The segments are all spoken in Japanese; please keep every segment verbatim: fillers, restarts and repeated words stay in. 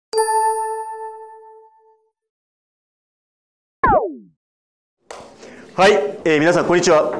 はい、えー、皆さんこんにちは。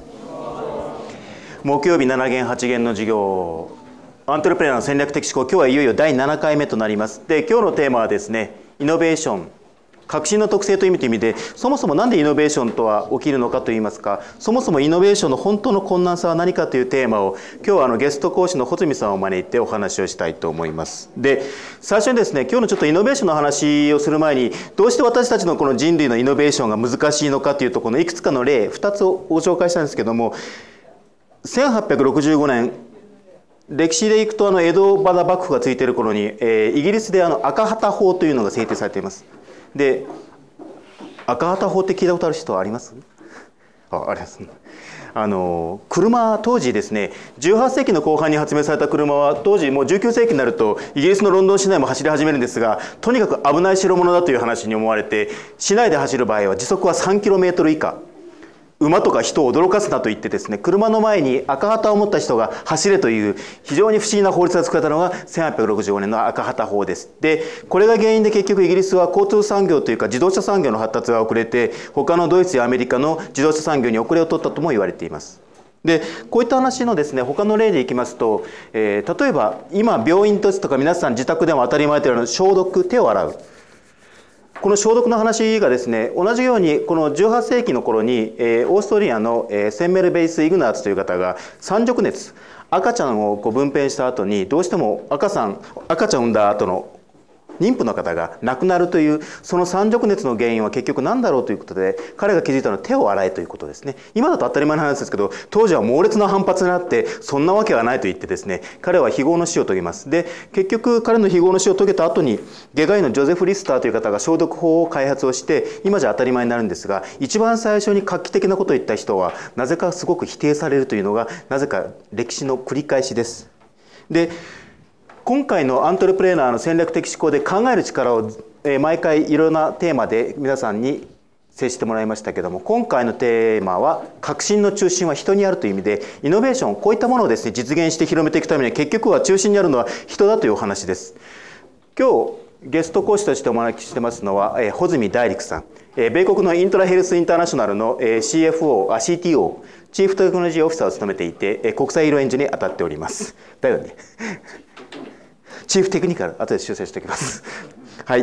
木曜日なな限はち限の授業、アントレプレナーの戦略的思考、今日はいよいよだいななかいめとなります。で、今日のテーマはですね、イノベーション、革新の特性という意味という意味で、そもそも何でイノベーションとは起きるのかといいますか、そもそもイノベーションの本当の困難さは何かというテーマを、今日はあのゲスト講師の穂積さんを招いてお話をしたいと思います。で、最初にですね、今日のちょっとイノベーションの話をする前に、どうして私たちのこの人類のイノベーションが難しいのかというところのいくつかの例、ふたつをご紹介したんですけども、せんはっぴゃくろくじゅうごねん、歴史でいくとあの江戸まだ幕府がついている頃に、えー、イギリスであの赤旗法というのが制定されています。で、赤旗法って聞いたことある人あります？あ、あります。あの車、当時ですね、じゅうはっせいきの後半に発明された車は当時もうじゅうきゅうせいきになるとイギリスのロンドン市内も走り始めるんですが、とにかく危ない代物だという話に思われて、市内で走る場合は時速は さんキロメートル 以下、馬とか人を驚かすなと言ってですね、車の前に赤旗を持った人が走れという非常に不思議な法律が作られたのがせんはっぴゃくろくじゅうごねんの赤旗法です。で、これが原因で結局イギリスは交通産業というか自動車産業の発達が遅れて、他のドイツやアメリカの自動車産業に遅れを取ったとも言われています。で、こういった話のですね、他の例でいきますと、えー、例えば今病院ですとか皆さん自宅でも当たり前というような消毒、手を洗う。この消毒の話がですね、同じようにこのじゅうはっせいきの頃に、えー、オーストリアの、えー、センメルベイス・イグナーツという方が三熟熱、赤ちゃんをこう分娩した後にどうしても赤さん赤ちゃんを産んだ後の妊婦の方が亡くなるという、その三熟熱の原因は結局何だろうということで、彼が気づいたのは手を洗えということですね。今だと当たり前の話ですけど、当時は猛烈な反発になって、そんなわけはないと言ってですね、彼は非業の死を遂げます。で、結局彼の非業の死を遂げた後に、外科医のジョゼフ・リスターという方が消毒法を開発をして、今じゃ当たり前になるんですが、一番最初に画期的なことを言った人は、なぜかすごく否定されるというのが、なぜか歴史の繰り返しです。で、今回のアントレプレナーの戦略的思考で考える力を毎回いろんなテーマで皆さんに接してもらいましたけども、今回のテーマは革新の中心は人にあるという意味で、イノベーション、こういったものをですね実現して広めていくためには結局は中心にあるのは人だというお話です。今日ゲスト講師としてお招きしてますのは穂積大陸さん、米国のイントラヘルスインターナショナルの シーエフオー、あ シーティーオー、チーフテクノロジーオフィサーを務めていて、国際医療援助に当たっております。だよね。チーフテクニカル、後で修正しておきます。はい。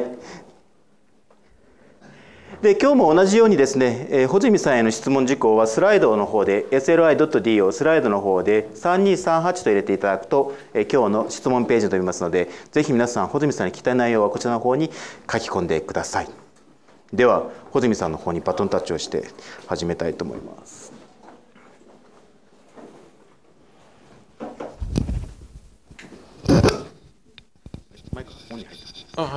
で、今日も同じようにですね、えー、穂積さんへの質問事項はスライドの方で エスエルアイドットディー をスライドの方でさんにさんはちと入れていただくと、えー、今日の質問ページに飛びますので、ぜひ皆さん、穂積さんに聞きたい内容はこちらの方に書き込んでください。では、穂積さんの方にバトンタッチをして始めたいと思います。マイクオンに入ってます。 あ、はい。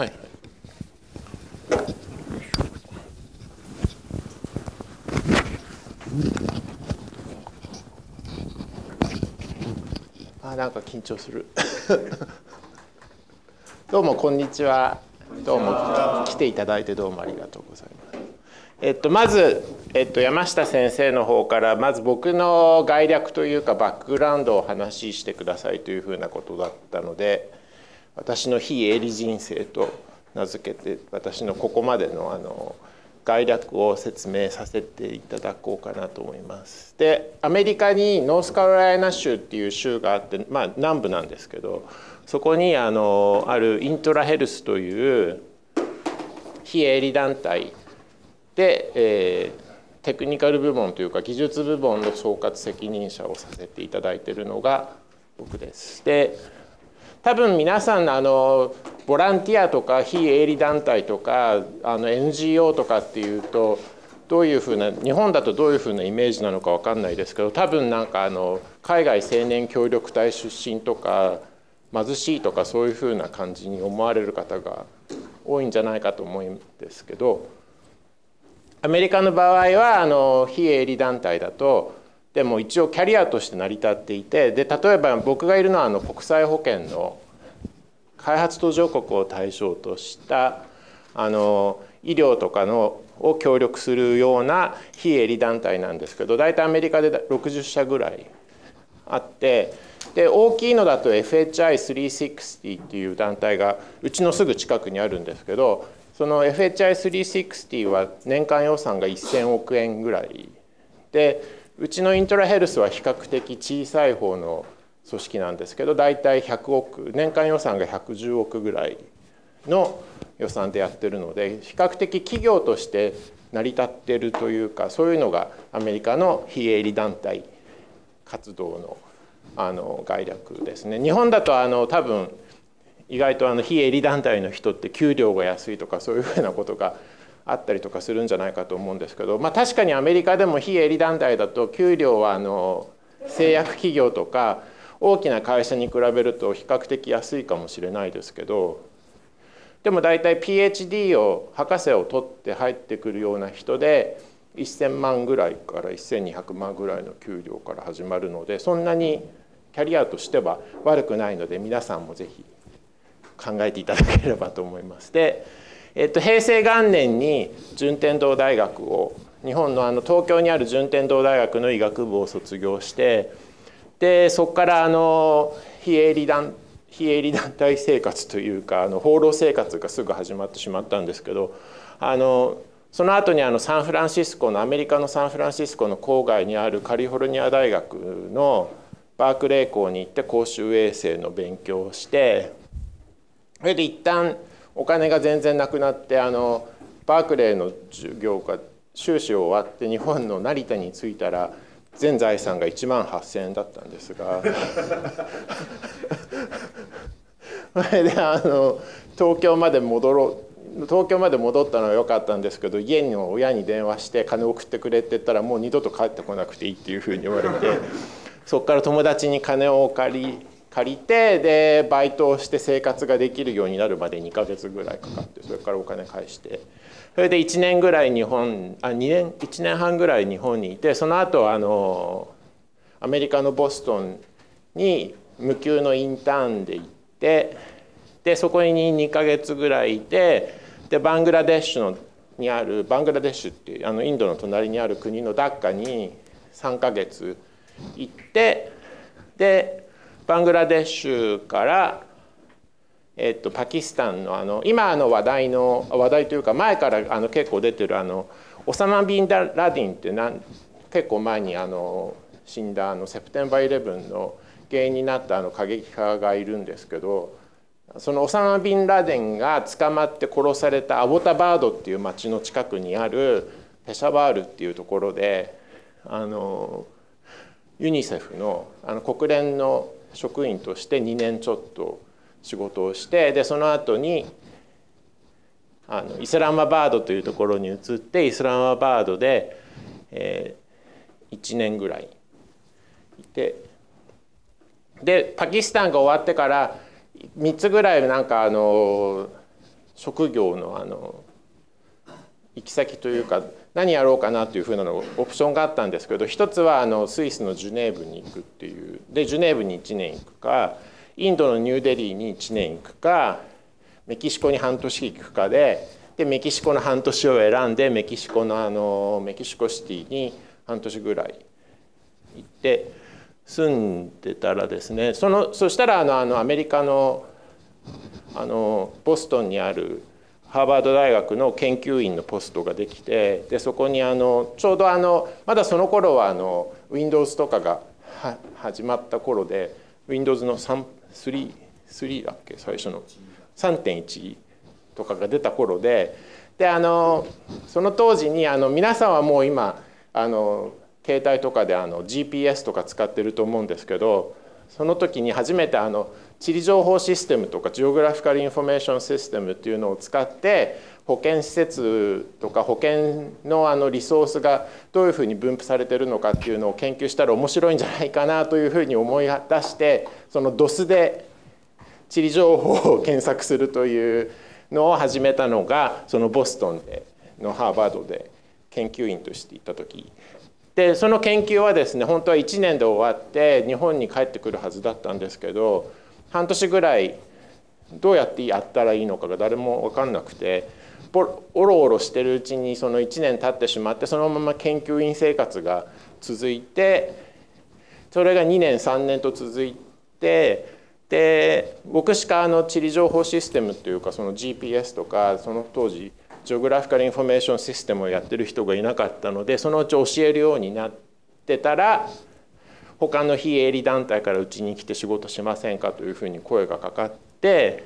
あ、なんか緊張する。どうもこんにちは。どうも来ていただいてどうもありがとうございます。えっとまずえっと山下先生の方からまず僕の概略というかバックグラウンドをお話ししてくださいというふうなことだったので、私の非営利人生と名付けて私のここまでのあの概略を説明させていただこうかなと思います。で、アメリカにノースカロライナ州っていう州があって、まあ南部なんですけど、そこにあのあるイントラヘルスという非営利団体で、えー、テクニカル部門というか技術部門の総括責任者をさせていただいているのが僕です。で、多分皆さんあのボランティアとか非営利団体とかあの エヌジーオー とかっていうとどういうふうな日本だとどういうふうなイメージなのか分かんないですけど、多分なんかあの海外青年協力隊出身とか貧しいとかそういうふうな感じに思われる方が多いんじゃないかと思うんですけど、アメリカの場合はあの非営利団体だとでも一応キャリアとして成り立っていて、で例えば僕がいるのはあの国際保険の開発途上国を対象としたあの医療とかのを協力するような非営利団体なんですけど、大体アメリカでろくじゅっしゃぐらいあって、 で大きいのだと エフエイチアイスリーシックスゼロ っていう団体がうちのすぐ近くにあるんですけど、その エフエイチアイスリーシックスゼロ は年間予算がせんおくえんぐらいで、うちのイントラヘルスは比較的小さい方の組織なんですけど、大体ひゃくおく、年間予算がひゃくじゅうおくぐらいの予算でやってるので、比較的企業として成り立ってるというか、そういうのがアメリカの非営利団体活動のあの概略ですね。日本だとあの多分意外とあの非営利団体の人って給料が安いとかそういうふうなことがあったりとかするんじゃないかと思うんですけど、まあ、確かにアメリカでも非営利団体だと給料はあの製薬企業とか大きな会社に比べると比較的安いかもしれないですけど、でも大体 ピーエイチディー を博士を取って入ってくるような人でせんまんぐらいからせんにひゃくまんぐらいの給料から始まるので、そんなにキャリアとしては悪くないので、皆さんもぜひ考えていただければと思います。で、えっと、平成元年に順天堂大学を、日本のあの東京にある順天堂大学の医学部を卒業して、でそこからあの非営利団非営利団体生活というか、あの放浪生活がすぐ始まってしまったんですけど、あのその後にあのサンフランシスコのアメリカのサンフランシスコの郊外にあるカリフォルニア大学のバークレー校に行って公衆衛生の勉強をして、それで一旦お金が全然なくなって、あのバークレーの授業が修士終わって日本の成田に着いたら全財産がいちまんはっせんえんだったんですがそれであの東京まで戻ろう東京まで戻ったのは良かったんですけど、家の親に電話して金を送ってくれって言ったらもう二度と帰ってこなくていいっていうふうに言われて、そこから友達に金を借り借りて、でバイトをして生活ができるようになるまでにかげつぐらいかかって、それからお金返して、それでいちねんぐらい日本あにねんいちねんはんぐらい日本にいて、その後あのアメリカのボストンに無給のインターンで行って、でそこににかげつぐらいいて、でバングラデシュのにあるバングラデシュっていうあのインドの隣にある国のダッカにさんかげつ行って、でバングラデシュから、えっと、パキスタンのあの今あの話題の話題というか前からあの結構出てるあのオサマ・ビン・ラディンってなん結構前にあの死んだあのセプテンバーイレブンの原因になったあの過激派がいるんですけど、そのオサマ・ビン・ラデンが捕まって殺されたアボタバードっていう町の近くにあるペシャワールっていうところであのユニセフのあの国連の職員としてにねんちょっと仕事をして、でその後にあのイスラマバードというところに移って、イスラマバードで、えー、いちねんぐらいいて、でパキスタンが終わってからみっつぐらいなんかあの職業のあの行き先というか何やろうかなというふうなのオプションがあったんですけど、一つはあのスイスのジュネーブに行くっていうでジュネーブにいちねん行くか、インドのニューデリーにいちねん行くか、メキシコに半年行くかで、でメキシコの半年を選んでメキシコのあのメキシコシティに半年ぐらい行って住んでたらですね、そのそしたらあのあのアメリカのあのボストンにあるハーバード大学の研究員のポストができて、でそこにあのちょうどあのまだその頃はあの Windows とかがは始まった頃で Windows のさん、さん、さんだっけ最初の さんてんいち とかが出た頃で、であのその当時にあの皆さんはもう今あの携帯とかであの ジーピーエス とか使ってると思うんですけど、その時に初めてあの地理情報システムとかジオグラフィカルインフォメーションシステムっていうのを使って保健施設とか保健のあのリソースがどういうふうに分布されてるのかっていうのを研究したら面白いんじゃないかなというふうに思い出して、その ドス で地理情報を検索するというのを始めたのがそのボストンでのハーバードで研究員として行った時で、その研究はですね本当はいちねんで終わって日本に帰ってくるはずだったんですけど、半年ぐらいどうやってやったらいいのかが誰も分かんなくて、おろおろしてるうちにそのいちねん経ってしまって、そのまま研究員生活が続いて、それがにねんさんねんと続いて、で僕しかあの地理情報システムというかその ジーピーエス とかその当時ジオグラフィカルインフォメーションシステムをやってる人がいなかったので、そのうち教えるようになってたら他の非営利団体からうちに来て仕事しませんかというふうに声がかかって、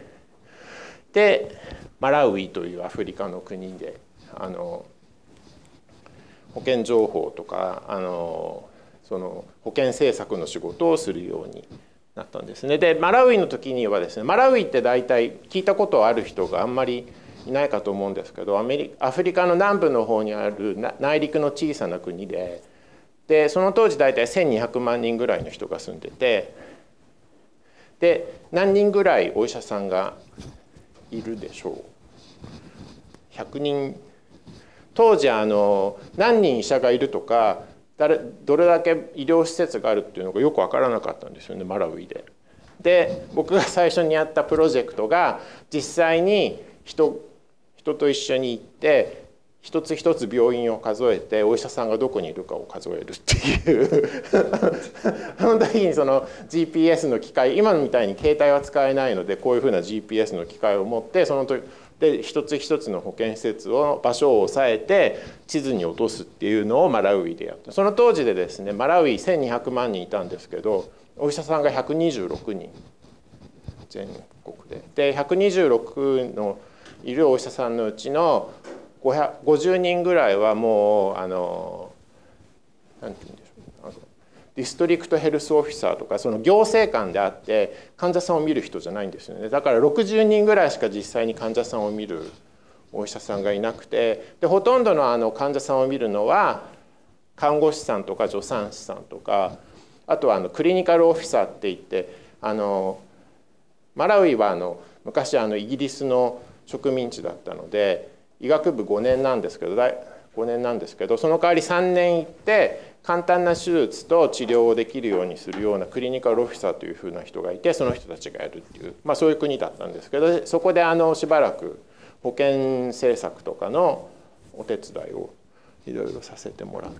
でマラウイというアフリカの国であの保険情報とかあのその保険政策の仕事をするようになったんですね。でマラウイの時にはですね、マラウイって大体聞いたことある人があんまりいないかと思うんですけど、アメリアフリカの南部の方にある内陸の小さな国で、でその当時大体せんにひゃくまんにんぐらいの人が住んでて、で何人ぐらいお医者さんがいるでしょう。ひゃくにん。当時あの何人医者がいるとか誰どれだけ医療施設があるっていうのがよく分からなかったんですよね、マラウイで。で僕が最初にやったプロジェクトが実際に人人と一緒に行って一つ一つ病院を数えてお医者さんがどこにいるかを数えるっていうその時にその ジーピーエス の機械、今みたいに携帯は使えないのでこういうふうな ジーピーエス の機械を持ってその時で一つ一つの保健施設を場所を押さえて地図に落とすっていうのをマラウイでやった。その当時でですね、マラウイせんにひゃくまんにんいたんですけど、お医者さんがひゃくにじゅうろくにん全国で。でひゃくにじゅうろくのいるお医者さんのうちのごひゃくごじゅうにんぐらいはもうあの何て言うんでしょう、あのディストリクトヘルスオフィサーとかその行政官であって患者さんを見る人じゃないんですよね。だからろくじゅうにんぐらいしか実際に患者さんを見るお医者さんがいなくて、でほとんどのあの患者さんを見るのは看護師さんとか助産師さんとか、あとはあのクリニカルオフィサーっていって、あのマラウイはあの昔あのイギリスの植民地だったので医学部ごねんなんですけどごねんなんですけどその代わりさんねん行って簡単な手術と治療をできるようにするようなクリニカルオフィサーというふうな人がいて、その人たちがやるっていう、まあ、そういう国だったんですけど、そこであのしばらく保険政策とかのお手伝いをいろいろさせてもらって、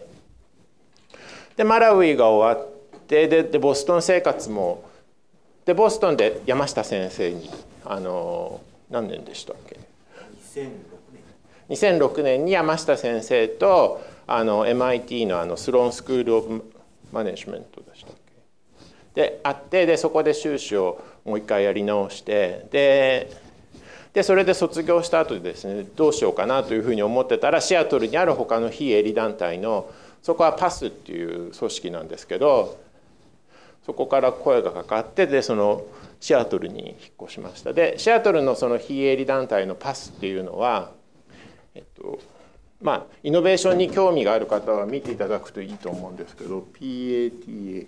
でマラウイが終わってででボストン生活もでボストンで山下先生にあの何年でしたっけ、にせんろくねんに山下先生とあの エムアイティー の, あのスローンスクール・オブ・マネジメントでしたっけで会って、でそこで修士をもう一回やり直してででそれで卒業した後でですね、どうしようかなというふうに思ってたら、シアトルにある他の非営利団体の、そこはパスっていう組織なんですけど、そこから声がかかって、でそのシアトルに引っ越しました。でシアトルのその非営利団体のパスっていうのは、えっとまあイノベーションに興味がある方は見ていただくといいと思うんですけど、 ピーエーティーエイチ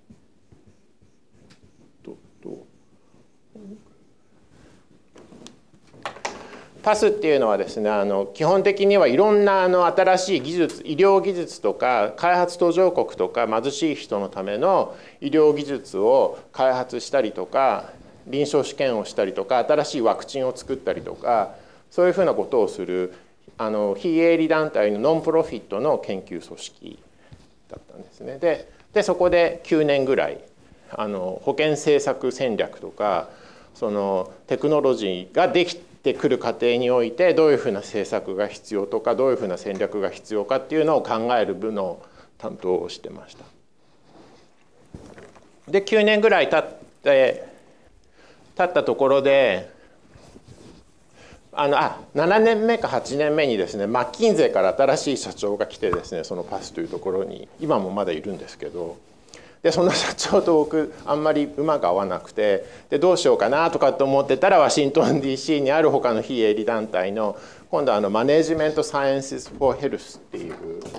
ドットパスっていうのはですね、あの基本的にはいろんなあの新しい技術、医療技術とか開発途上国とか貧しい人のための医療技術を開発したりとか、臨床試験をしたりとか、新しいワクチンを作ったりとか、そういうふうなことをするあの非営利団体のノンプロフィットの研究組織だったんですね。で、でそこできゅうねんぐらいあの保健政策戦略とか、そのテクノロジーができてで来る過程においてどういうふうな政策が必要とか、どういうふうな戦略が必要かっていうのを考える部の担当をしてました。できゅうねんぐらい経って経ったところであのあななねんめかはちねんめにですね、マッキンゼーから新しい社長が来てですね、そのパスというところに今もまだいるんですけど、でその社長と僕あんまり馬が合わなくて、でどうしようかなとかと思ってたら、ワシントン ディーシー にある他の非営利団体の今度はあのマネジメントサイエンス for Health っていう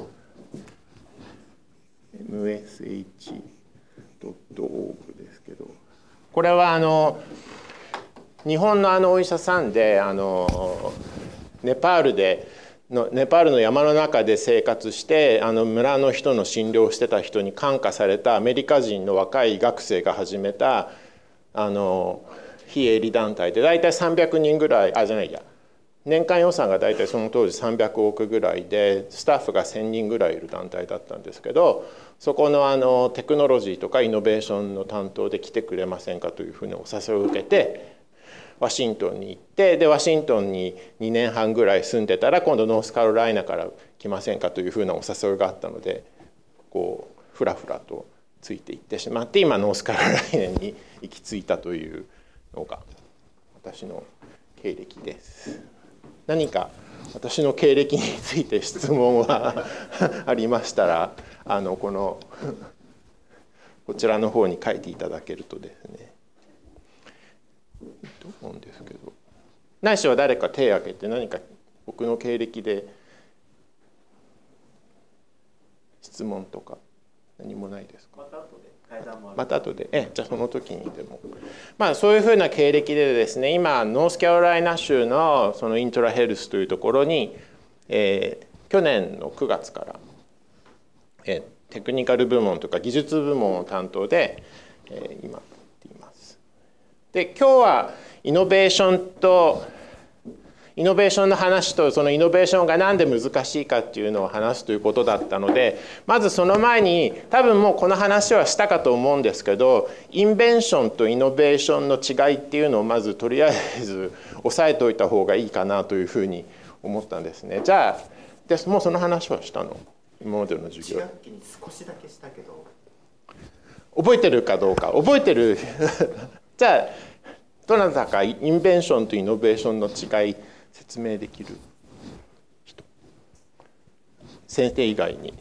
エムエスエイチドットオーアールジー ですけど、これはあの日本のあのお医者さんであのネパールでのネパールの山の中で生活してあの村の人の診療をしてた人に感化されたアメリカ人の若い医学生が始めたあの非営利団体で大体さんびゃくにんぐらいあじゃないや年間予算が大体その当時さんびゃくおくぐらいでスタッフがせんにんぐらいいる団体だったんですけど、そこのあのテクノロジーとかイノベーションの担当で来てくれませんかというふうにお誘いを受けてワシントンに行って、でワシントンににねんはんぐらい住んでたら今度ノースカロライナから来ませんかというふうなお誘いがあったので、こうふらふらとついていってしまって、今ノースカロライナに行き着いたというのが私の経歴です。何か私の経歴について質問はありましたら、あのこのこちらの方に書いていただけるとですね、いいと思うんですけど、ないしは誰か手を挙げて何か僕の経歴で質問とか何もないですか？また後で階段もある。また後で、えじゃあその時にでも、まあそういうふうな経歴でですね、今ノースカロライナ州のそのイントラヘルスというところに、えー、去年のくがつから、えー、テクニカル部門とか技術部門を担当で、えー、今やっています。で今日はイノベーションとイノベーションの話と、そのイノベーションが何で難しいかっていうのを話すということだったので、まずその前に多分もうこの話はしたかと思うんですけど、インベンションとイノベーションの違いっていうのをまずとりあえず押さえておいた方がいいかなというふうに思ったんですね。じゃあでもうその話はしたの？今までの授業。いっ学期に少しだけしたけど覚えてるかどうか。覚えてるじゃあどなたかインベンションとイノベーションの違い説明できる人、先生以外に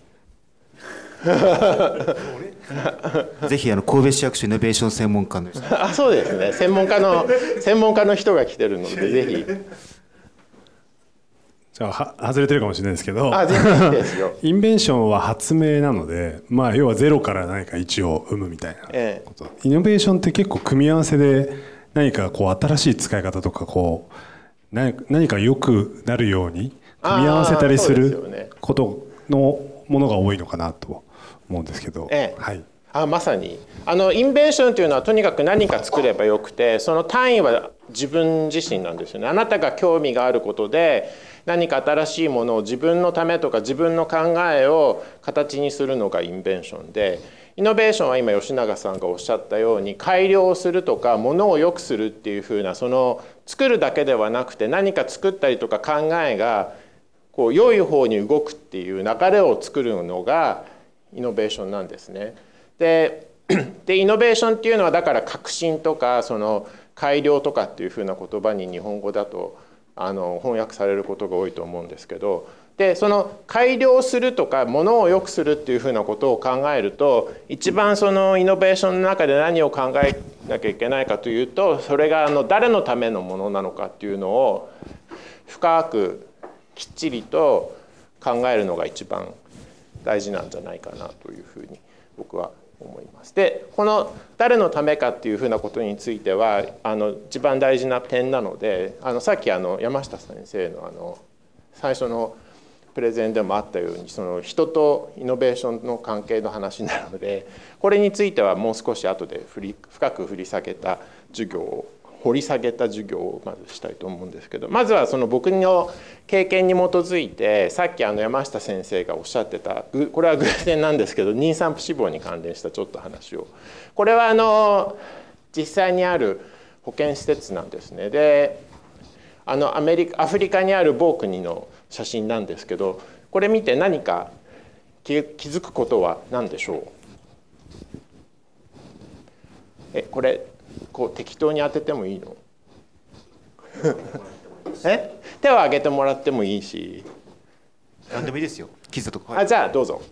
ぜひあの神戸市役所イノベーション専門家の人あ、そうですね、専門家の専門家の人が来てるのでぜひ。 じゃあは外れてるかもしれないですけど、 あ、全然いいですよインベンションは発明なので、まあ、要はゼロから何かいちを生むみたいなこと、ええ、イノベーションって結構組み合わせで何かこう新しい使い方とかこう何か良くなるように組み合わせたりすることのものが多いのかなと思うんですけど、 ええ、はい、あ、まさにあのインベンションというのはとにかく何か作ればよくて、その単位は自分自身なんですよね。あなたが興味があることで何か新しいものを自分のためとか自分の考えを形にするのがインベンションで、イノベーションは今吉永さんがおっしゃったように改良するとかものを良くするっていうふうな、その作るだけではなくて何か作ったりとか考えがこう良い方に動くっていう流れを作るのがイノベーションなんですね。で、でイノベーションっていうのはだから革新とかその改良とかっていうふうな言葉に日本語だとあの翻訳されることが多いと思うんですけど、でその改良するとかものを良くするっていうふうなことを考えると、一番そのイノベーションの中で何を考えなきゃいけないかというと、それがあの誰のためのものなのかっていうのを深くきっちりと考えるのが一番大事なんじゃないかなというふうに僕は思います。でこの誰のためかっていうふうなことについてはあの一番大事な点なので、あのさっきあの山下先生のあの最初のプレゼンでもあったように、その人とイノベーションの関係の話になるので、これについてはもう少し後で振り深く振り下げた授業を掘り下げた授業をまずしたいと思うんですけど、まずはその僕の経験に基づいて、さっきあの山下先生がおっしゃってた、これは偶然なんですけど妊産婦死亡に関連したちょっと話を、これはあの実際にある保健施設なんですね。であのアメリカアフリカにある某国の写真なんですけど、これ見て何か気づくことは何でしょう？えこれこう適当に当ててもいいの？え手を挙げてもらってもいいし、 何でもいいですよ。傷とか。 あ、じゃあどうぞ。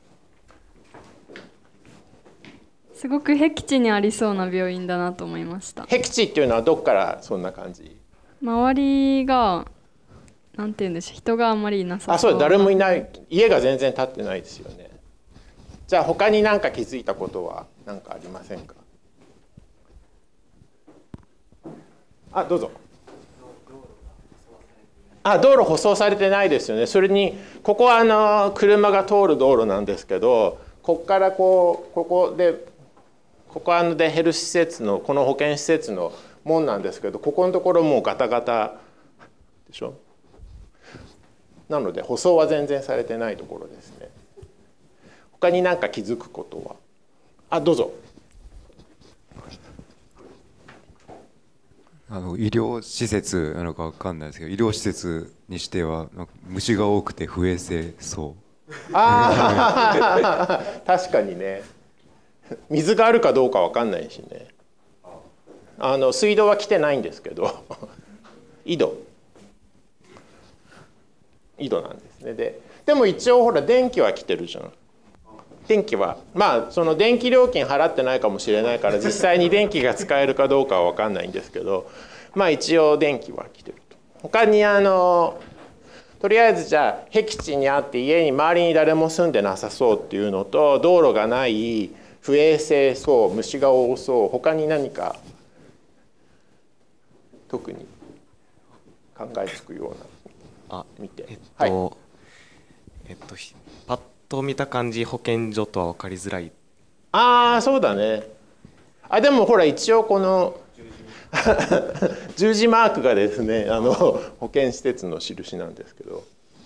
すごく僻地にありそうな病院だなと思いました。 僻地っていうのはどっからそんな感じ？ 周りがなんて言うんでしょう、人があんまりいなさそう。 あ、そう、誰もいない、家が全然建ってないですよね。じゃあ他に何か気づいたことは何かありませんか？あ、どうぞ。あ、道路舗装されてないですよね。それにここはあの車が通る道路なんですけど、ここからこうここでここはあのでヘルス施設のこの保健施設の門なんですけど、ここのところもうガタガタでしょ。 なので舗装は全然されてないところですね。他に何か気づくことは？あ、どうぞ。 あの医療施設なのか分かんないですけど、医療施設にしては虫が多くて不衛生そう。 ああ確かにね。水があるかどうか分かんないしね。あの水道は来てないんですけど井戸井戸なんですね。ででも一応ほら電気は来てるじゃん。電気はまあその電気料金払ってないかもしれないから実際に電気が使えるかどうかは分かんないんですけど、まあ一応電気は来てると。他にあのとりあえずじゃあ僻地にあって家に周りに誰も住んでなさそうっていうのと、道路がない不衛生そう虫が多そう、他に何か特に考えつくようなあ見て、 えっと、 はい、 えっとパッと見た感じ保健所とは分かりづらい。 ああそうだね。あでもほら一応この十字マークがですね、あの保健施設の印なんですけど、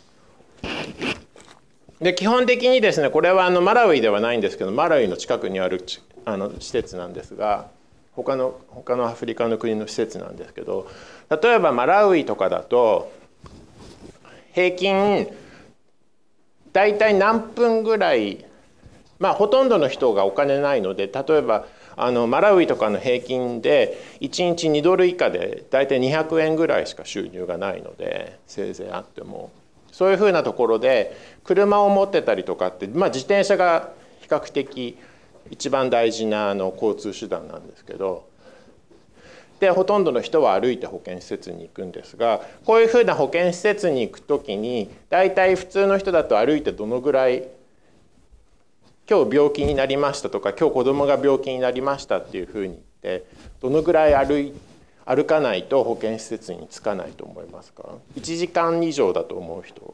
で基本的にですねこれはあのマラウイではないんですけど、マラウイの近くにあるあの施設なんですが、他の他のアフリカの国の施設なんですけど、例えばマラウイとかだと平均だいたい何分ぐらい、まあほとんどの人がお金ないので、例えばあのマラウイとかの平均でいちにちにドル以下でだいたいにひゃくえんぐらいしか収入がないので、せいぜいあってもそういうふうなところで車を持ってたりとかって、まあ、自転車が比較的一番大事なあの交通手段なんですけど、でほとんどの人は歩いて保健施設に行くんですが、こういうふうな保健施設に行くときにだいたい普通の人だと歩いてどのぐらい、今日病気になりましたとか今日子供が病気になりましたっていうふうに言ってどのぐらい歩い歩かないと保健施設に着かないと思いますか？いちじかん以上だと思う人、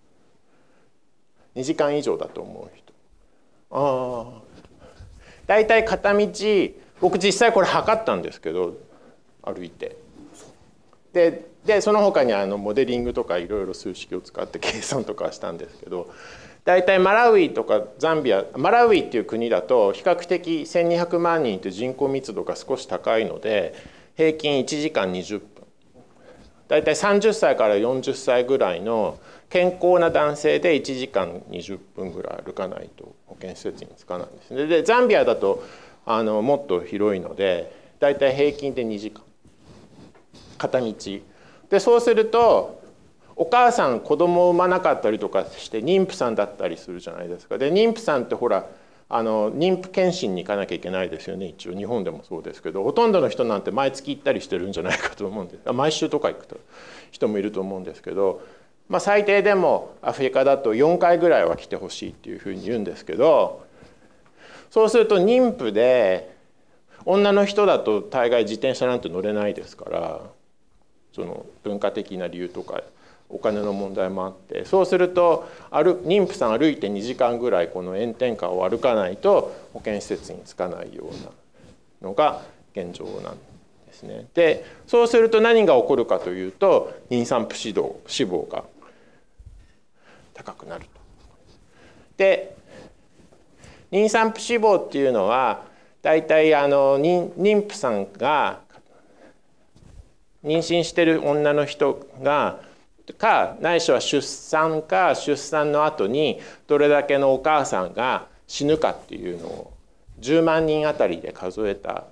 にじかん以上だと思う人。ああだいたい片道、僕実際これ測ったんですけど歩いて、ででその他にあのモデリングとかいろいろ数式を使って計算とかしたんですけど、だいたいマラウイとかザンビア、マラウイっていう国だと比較的せんにひゃくまんにんという人口密度が少し高いので平均いちじかんにじゅっぷん、だいたいさんじゅっさいからよんじゅっさいぐらいの健康な男性でいちじかんにじゅっぷんぐらい歩かないと保健施設に着かないんですね。でザンビアだとあのもっと広いのでだいたい平均でにじかん片道で、そうするとお母さん子供を産まなかったりとかして妊婦さんだったりするじゃないですか。で妊婦さんってほらあの妊婦検診に行かなきゃいけないですよね。一応日本でもそうですけど、ほとんどの人なんて毎月行ったりしてるんじゃないかと思うんです。毎週とか行く人もいると思うんですけど、まあ、最低でもアフリカだとよんかいぐらいは来てほしいっていうふうに言うんですけど、そうすると妊婦で女の人だと大概自転車なんて乗れないですから、その文化的な理由とかお金の問題もあって、そうすると歩妊婦さん歩いてにじかんぐらいこの炎天下を歩かないと保健施設に着かないようなのが現状なんですね。でそうすると何が起こるかというと妊産婦死亡死亡が高くなると。で妊産婦死亡っていうのはだいたいあの妊妊婦さんが妊娠してる女の人がかないしは出産か出産の後にどれだけのお母さんが死ぬかっていうのをじゅうまんにんあたりで数えた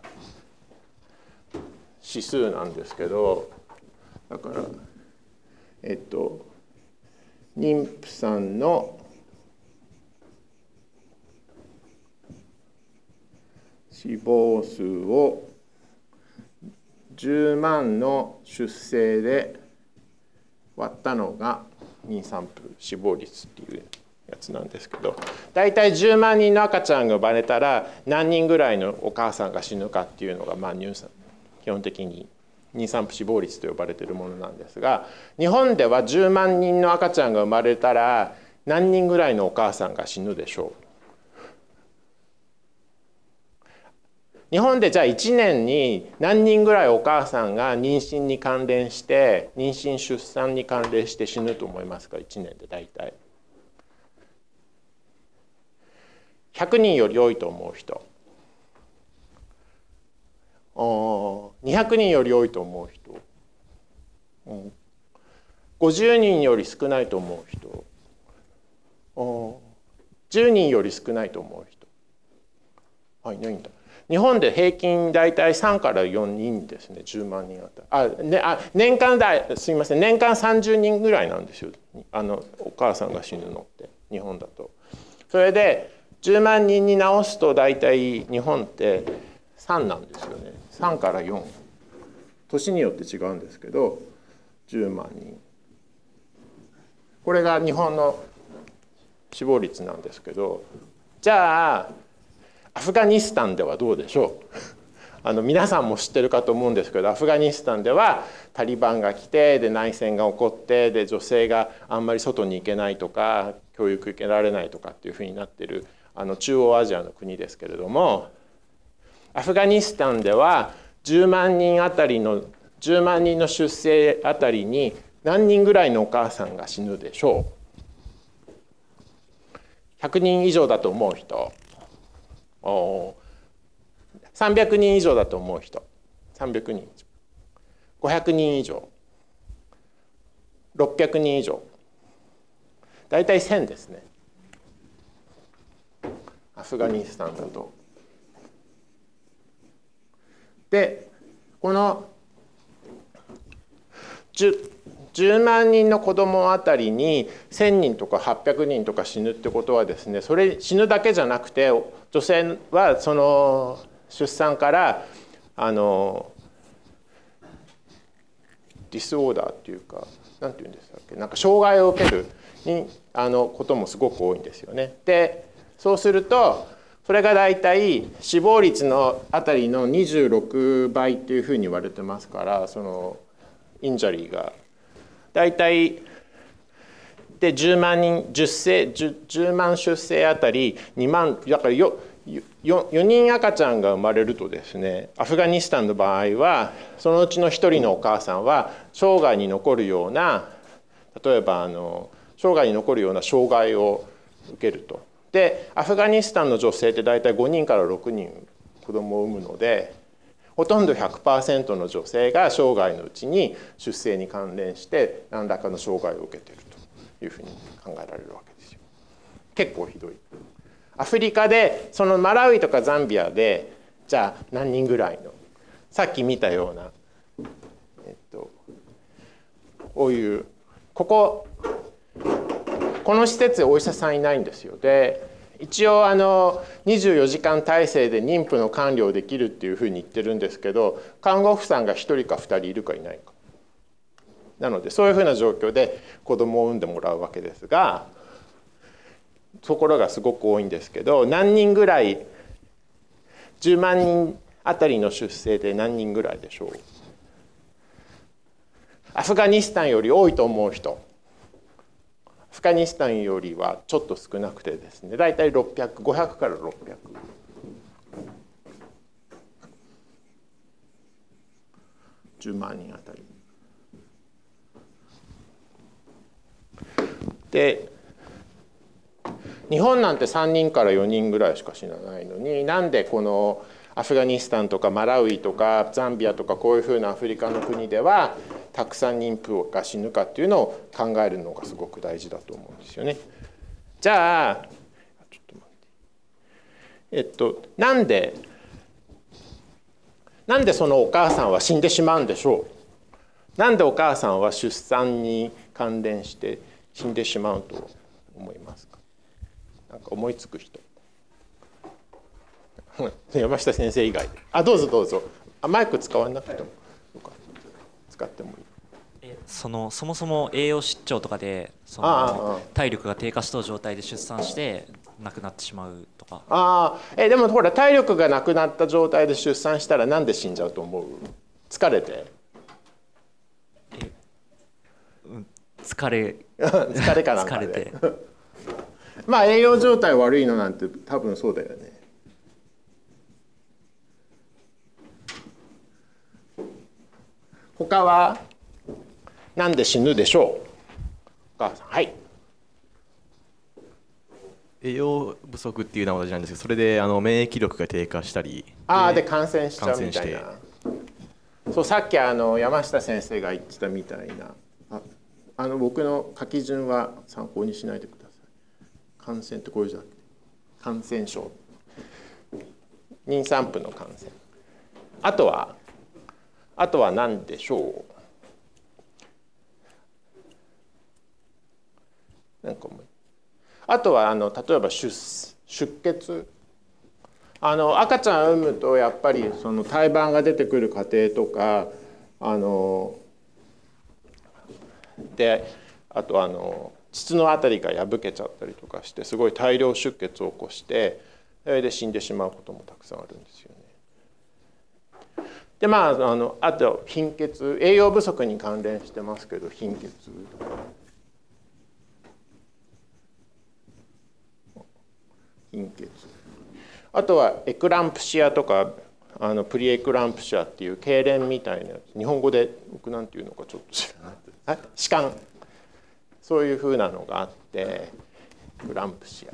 指数なんですけど、だからえっと妊婦さんの死亡数をじゅうまんの出生で割ったのが妊産婦死亡率っていうやつなんですけど、だいたいじゅうまんにんの赤ちゃんが生まれたら何人ぐらいのお母さんが死ぬかっていうのが、まあ、基本的に妊産婦死亡率と呼ばれているものなんですが、日本ではじゅうまんにんの赤ちゃんが生まれたら何人ぐらいのお母さんが死ぬでしょう？ 日本でじゃあいちねんに何人ぐらいお母さんが妊娠に関連して妊娠出産に関連して死ぬと思いますか？いちねんで大体ひゃくにんより多いと思う人、にひゃくにんより多いと思う人、うん、ごじゅうにんより少ないと思う人、じゅうにんより少ないと思う人、はい、いないんだ。日本で平均大体さんからよにんですね、じゅうまんにんあたり。あ、ね、あ年間だ、すみません、年間さんじゅうにんぐらいなんですよ、あのお母さんが死ぬのって日本だと。それでじゅうまんにんに直すと大体日本ってさんなんですよね。さんからよん。年によって違うんですけどじゅうまんにん。これが日本の死亡率なんですけど、じゃあアフガニスタンではどうでしょう。あの皆さんも知ってるかと思うんですけど、アフガニスタンではタリバンが来て、で内戦が起こって、で女性があんまり外に行けないとか教育受けられないとかっていうふうになってるあの中央アジアの国ですけれども、アフガニスタンではじゅうまんにんあたりのじゅうまんにんの出生あたりに何人ぐらいのお母さんが死ぬでしょう。ひゃくにん以上だと思う人、おさんびゃくにん以上だと思う人、さんびゃくにん以上、ごひゃくにん以上、ろっぴゃくにん以上、大体せんですね、アフガニスタンだと。でこのじゅうまんにんの子どもあたりにせんにんとかはっぴゃくにんとか死ぬってことはですね、それ死ぬだけじゃなくて女性はその出産からあのディスオーダーっていうか何て言うんですかっけ、なんか障害を受けるにあのこともすごく多いんですよね。でそうするとそれが大体死亡率のあたりのにじゅうろくばいっていうふうに言われてますから、そのインジャリーが大体でじゅうまんにん 10, 世 10, じゅうまん出生あたりにまんだから よ, よ, よにん赤ちゃんが生まれるとですね、アフガニスタンの場合はそのうちのひとりのお母さんは生涯に残るような、例えばあの生涯に残るような障害を受けると。でアフガニスタンの女性って大体ごにんからろくにん子供を産むので、ほとんど ひゃくパーセント の女性が生涯のうちに出生に関連して何らかの障害を受けているというふうに考えられるわけですよ。結構ひどい。アフリカでそのマラウイとかザンビアでじゃあ何人ぐらいの、さっき見たような、えっと、こういうこここの施設お医者さんいないんですよ。で一応あのにじゅうよじかん体制で妊婦の管理をできるっていうふうに言ってるんですけど、看護婦さんがひとりかふたりいるかいないか。なのでそういうふうな状況で子供を産んでもらうわけですが、ところがすごく多いんですけど、何人ぐらい、じゅうまんにんあたりの出生で何人ぐらいでしょう。アフガニスタンより多いと思う人、アフガニスタンよりはちょっと少なくてですね、大体ろっぴゃく、ごひゃくからろっぴゃく。じゅうまんにんあたり。で、日本なんてさんにんからよにんぐらいしか死なないのに、なんでこのアフガニスタンとかマラウイとかザンビアとかこういうふうなアフリカの国ではたくさん妊婦が死ぬかっていうのを考えるのがすごく大事だと思うんですよね。じゃあちょっと待ってえっとなんでなんでそのお母さんは死んでしまうんでしょう。なんでお母さんは出産に関連して死んでしまうと思いますか。なんか思いつく人。山下先生以外で。あ、どうぞどうぞ。あ、マイク使わなくても使ってもいい。 えそのそもそも栄養失調とかでその体力が低下した状態で出産して亡くなってしまうとか。 ああ、えでもほら体力がなくなった状態で出産したらなんで死んじゃうと思う。疲れて。 え、うん、疲れ疲れかなんかで。 疲れて。 まあ栄養状態悪いのなんて多分そうだよね。 他はなんで死ぬでしょう。お母さん。はい。 栄養不足っていうのは同じなんですけど、それであの免疫力が低下したり、 ああで感染しちゃうみたいな。そう、さっきあの山下先生が言ってたみたいな、ああの僕の書き順は参考にしないでください。感染ってこういうじゃなくて感染症、妊産婦の感染。あとはあとは何でしょう。なんか思いあとはあの例えば 出, 出血あの赤ちゃんを産むとやっぱりその胎盤が出てくる過程とかあのであとあの膣のあたりが破けちゃったりとかしてすごい大量出血を起こしてそれで死んでしまうこともたくさんあるんですよね。でまああのあと貧血栄養不足に関連してますけど貧血とか。貧血あとはエクランプシアとかあのプリエクランプシアっていう痙攣みたいなやつ日本語で僕なんていうのかちょっと知らない弛緩そういうふうなのがあってエクランプシア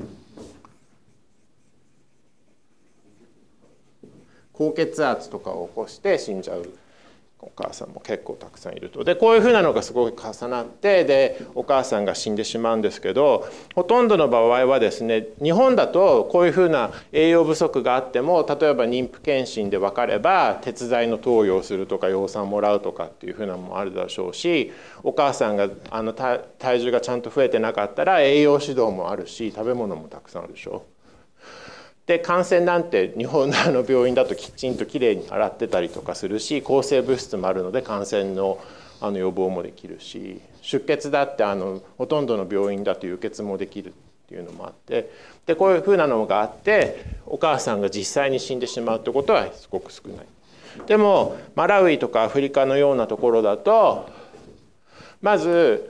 高血圧とかを起こして死んじゃうお母さんも結構たくさんいると。でこういうふうなのがすごい重なってでお母さんが死んでしまうんですけどほとんどの場合はですね日本だとこういうふうな栄養不足があっても例えば妊婦健診で分かれば鉄剤の投与をするとか養酸もらうとかっていうふうなのもあるでしょうしお母さんがあの体重がちゃんと増えてなかったら栄養指導もあるし食べ物もたくさんあるでしょう。で感染なんて日本のあの病院だときちんときれいに洗ってたりとかするし抗生物質もあるので感染のあの予防もできるし出血だってあのほとんどの病院だと輸血もできるっていうのもあってでこういうふうなのがあってお母さんが実際に死んでしまうってことはすごく少ない。でもマラウイとかアフリカのようなところだとまず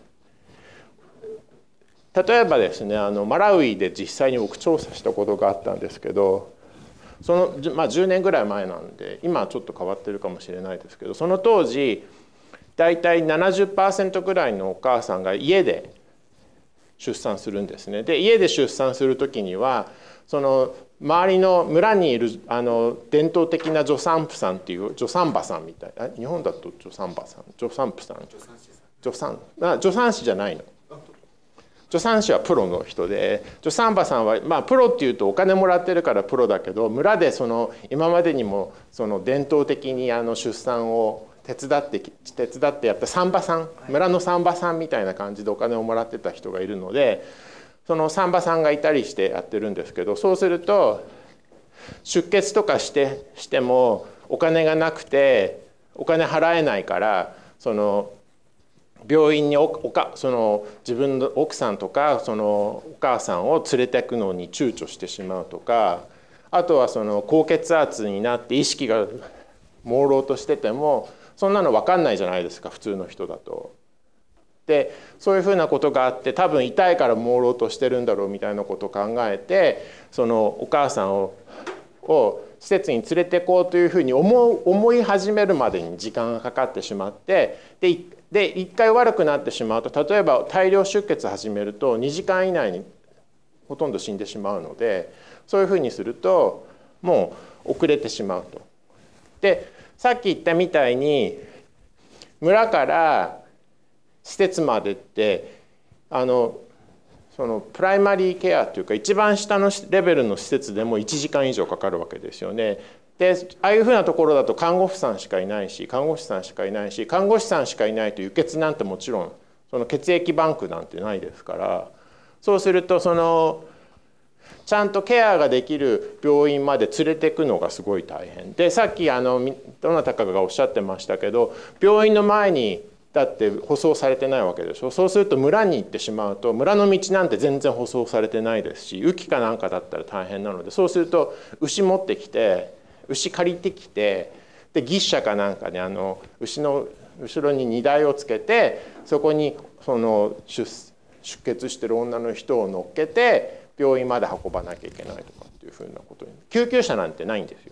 例えばですねあのマラウイで実際に僕調査したことがあったんですけどその、まあ、じゅうねんぐらい前なんで今はちょっと変わってるかもしれないですけどその当時大体 ななじゅっパーセント ぐらいのお母さんが家で出産するんですね。で家で出産する時にはその周りの村にいるあの伝統的な助産婦さんっていう助産婆さんみたいな日本だと助産婆さん助産婦さん助産あ助産師じゃないの。助産師はプロの人で助産婆さんは、まあ、プロっていうとお金もらってるからプロだけど村でその今までにもその伝統的にあの出産を手伝って手伝ってやった産婆さん村の産婆さんみたいな感じでお金をもらってた人がいるのでその産婆さんがいたりしてやってるんですけどそうすると出血とかしてしてもお金がなくてお金払えないからその病院におかその自分の奥さんとかそのお母さんを連れてくのに躊躇してしまうとかあとはその高血圧になって意識が朦朧としててもそんなの分かんないじゃないですか普通の人だと。でそういうふうなことがあって多分痛いから朦朧としてるんだろうみたいなことを考えてそのお母さんをを施設に連れてこうというふうに思う思い始めるまでに時間がかかってしまってでで一回悪くなってしまうと例えば大量出血始めるとにじかん以内にほとんど死んでしまうのでそういうふうにするともう遅れてしまうと。でさっき言ったみたいに村から施設までってあのそのプライマリーケアというか一番下のレベルの施設でもいちじかん以上かかるわけですよね。でああいうふうなところだと看護婦さんしかいないし看護師さんしかいないし看護師さんしかいないと輸血なんてもちろんその血液バンクなんてないですからそうするとそのちゃんとケアができる病院まで連れていくのがすごい大変でさっきあのどなたかがおっしゃってましたけど病院の前にだって舗装されてないわけでしょ。そうすると村に行ってしまうと村の道なんて全然舗装されてないですし雨季かなんかだったら大変なのでそうすると牛持ってきて牛借りてきてで牛舎かなんかにあの牛の後ろに荷台をつけてそこにその 出, 出血してる女の人を乗っけて病院まで運ばなきゃいけないとかっていうふうなことに救急車なんてないんですよ。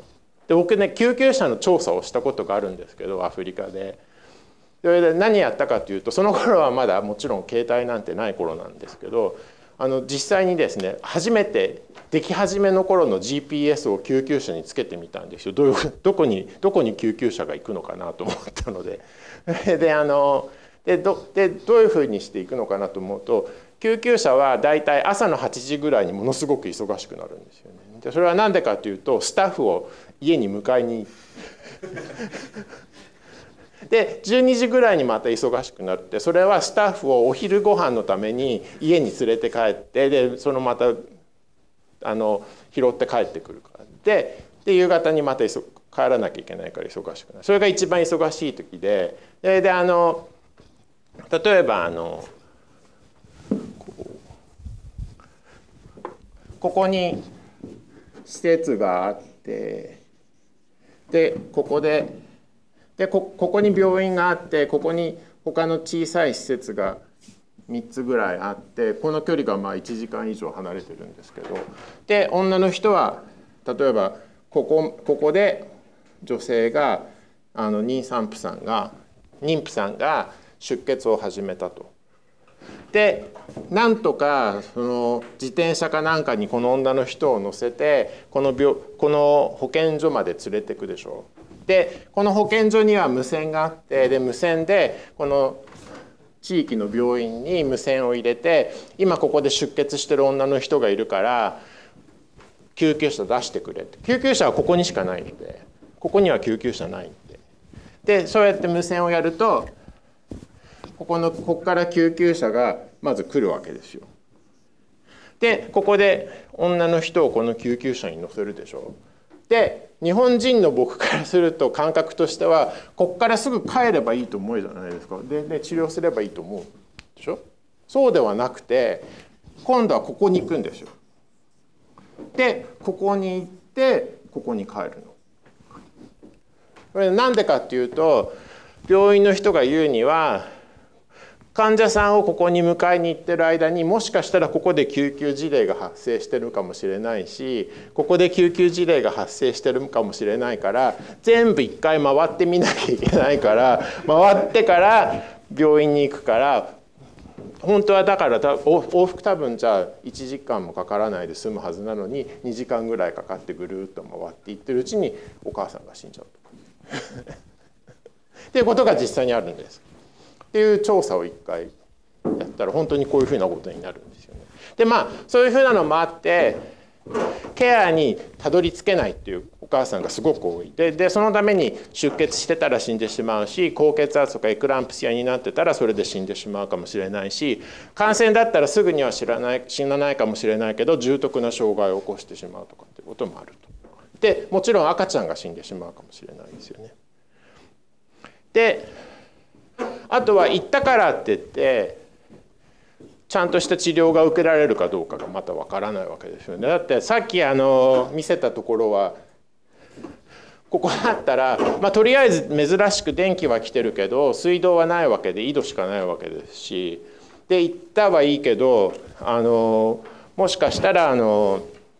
で僕ね救急車の調査をしたことがあるんですけどアフリカで。それで何やったかというとその頃はまだもちろん携帯なんてない頃なんですけどあの実際にですね初めてでき始めの頃の ジーピーエス を救急車につけてみたんですよ。どういうどこにどこに救急車が行くのかなと思ったので。であので ど, でどういうふうにしていくのかなと思うと救急車はだいたい朝のはちじぐらいにものすごく忙しくなるんですよね。でそれは何でかというとスタッフを家に迎えにでじゅうにじぐらいにまた忙しくなってそれはスタッフをお昼ご飯のために家に連れて帰ってでそのまたあの拾って帰ってくるからでで夕方にまた帰らなきゃいけないから忙しくなる。それが一番忙しい時ででであの例えばあのここに施設があってでここでで こ, ここに病院があってここに他の小さい施設がみっつぐらいあってこの距離がまあいちじかん以上離れてるんですけどで女の人は例えばここここで女性があの妊産婦さんが妊婦さんが出血を始めたと。でなんとかその自転車かなんかにこの女の人を乗せてこの病この保健所まで連れてくでしょ。でこの保健所には無線があってで無線でこの地域の病院に無線を入れて今ここで出血してる女の人がいるから救急車出してくれって。救急車はここにしかないのでここには救急車ないんででそうやって無線をやるとここのここから救急車がまず来るわけですよ。でここで女の人をこの救急車に乗せるでしょ。で日本人の僕からすると感覚としてはここからすぐ帰ればいいと思うじゃないですか。でで治療すればいいと思うでしょ。そうではなくて今度はここに行くんですよ。でここに行ってここに帰るの。これなんでかっていうと病院の人が言うには患者さんをここに迎えに行ってる間にもしかしたらここで救急事例が発生してるかもしれないしここで救急事例が発生してるかもしれないから全部一回回ってみなきゃいけないから回ってから病院に行くから本当はだから往復多分じゃあいちじかんもかからないで済むはずなのににじかんぐらいかかってぐるっと回っていってるうちにお母さんが死んじゃうとかっていうことが実際にあるんです。っていう調査を一回やったら本当にこういうふうなことになるんですよね。でまあそういうふうなのもあってケアにたどり着けないっていうお母さんがすごく多い。ででそのために出血してたら死んでしまうし高血圧とかエクランプシアになってたらそれで死んでしまうかもしれないし感染だったらすぐには知らない死なないかもしれないけど重篤な障害を起こしてしまうとかっていうこともあると。でもちろん赤ちゃんが死んでしまうかもしれないですよね。であとは行ったからって言ってちゃんとした治療が受けられるかどうかがまたわからないわけですよね。だってさっきあの見せたところはここだったら、まあ、とりあえず珍しく電気は来てるけど水道はないわけで井戸しかないわけですしで行ったはいいけどあのもしかしたらあの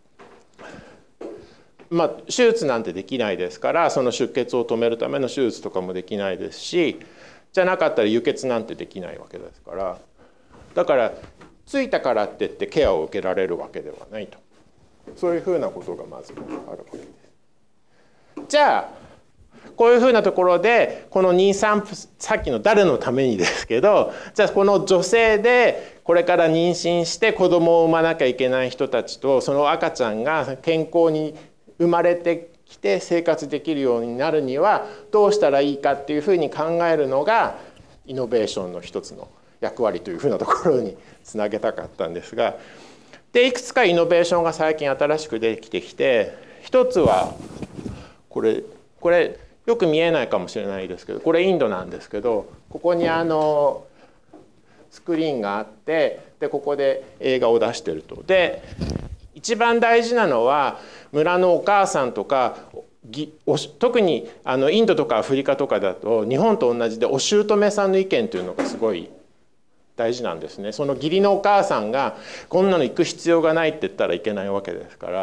まあ手術なんてできないですからその出血を止めるための手術とかもできないですしじゃなかったら輸血なんてできないわけですからだから着いたからって言ってケアを受けられるわけではないとそういうふうなことがまずあるわけです。じゃあこういうふうなところでこの妊産婦さっきの誰のためにですけどじゃあこの女性でこれから妊娠して子供を産まなきゃいけない人たちとその赤ちゃんが健康に生まれてきて生活できるようになるにはどうしたらいいかっていうふうに考えるのがイノベーションの一つの役割というふうなところにつなげたかったんですがでいくつかイノベーションが最近新しくできてきて一つはこれこれよく見えないかもしれないですけどこれインドなんですけどここにあのスクリーンがあってでここで映画を出してると。で一番大事なのは村のお母さんとか特にあのインドとかアフリカとかだと日本と同じでお姑さんの意見というのがすごい大事なんですね。その義理のお母さんがこんなの行く必要がないって言ったらいけないわけですから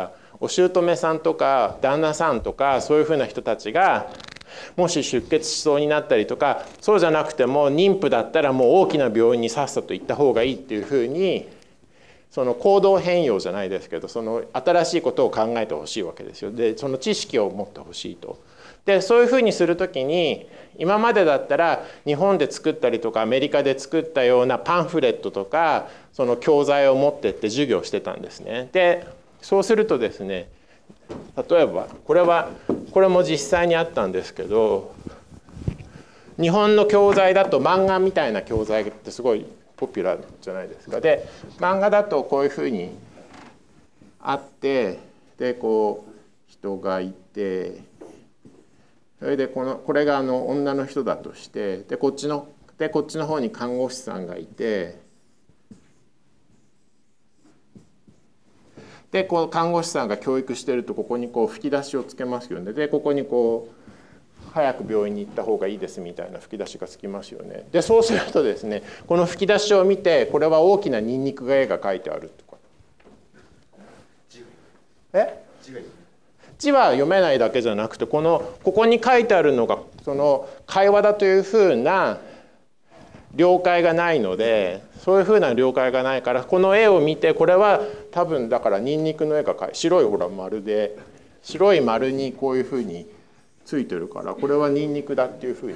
お姑さんとか旦那さんとかそういうふうな人たちがもし出血しそうになったりとか、そうじゃなくても妊婦だったらもう大きな病院にさっさと行った方がいいっていうふうに、その行動変容じゃないですけど、その新しいことを考えてほしいわけですよ。でその知識を持ってほしいと。でそういうふうにするときに、今までだったら日本で作ったりとかアメリカで作ったようなパンフレットとかその教材を持ってって授業してたんですね。でそうするとですね、例えばこれはこれも実際にあったんですけど、日本の教材だと漫画みたいな教材ってすごいポピュラーじゃないですか。で漫画だとこういうふうにあって、でこう人がいて、それでこのこれがあの女の人だとして、でこっちのでこっちの方に看護師さんがいて、でこう看護師さんが教育してるとここにこう吹き出しをつけますよね。でここにこう早く病院に行った方がいいですみたいな吹き出しがつきますよね。でそうするとですね、この吹き出しを見て、これは大きなニンニクが絵が描いてあるとか。え？字は読めないだけじゃなくて、このここに書いてあるのがその会話だというふうな了解がないので、そういうふうな了解がないから、この絵を見て、これは多分だからニンニクの絵が描いて、白いほら丸で白い丸にこういうふうについてるから、これはニンニクだっていうふうに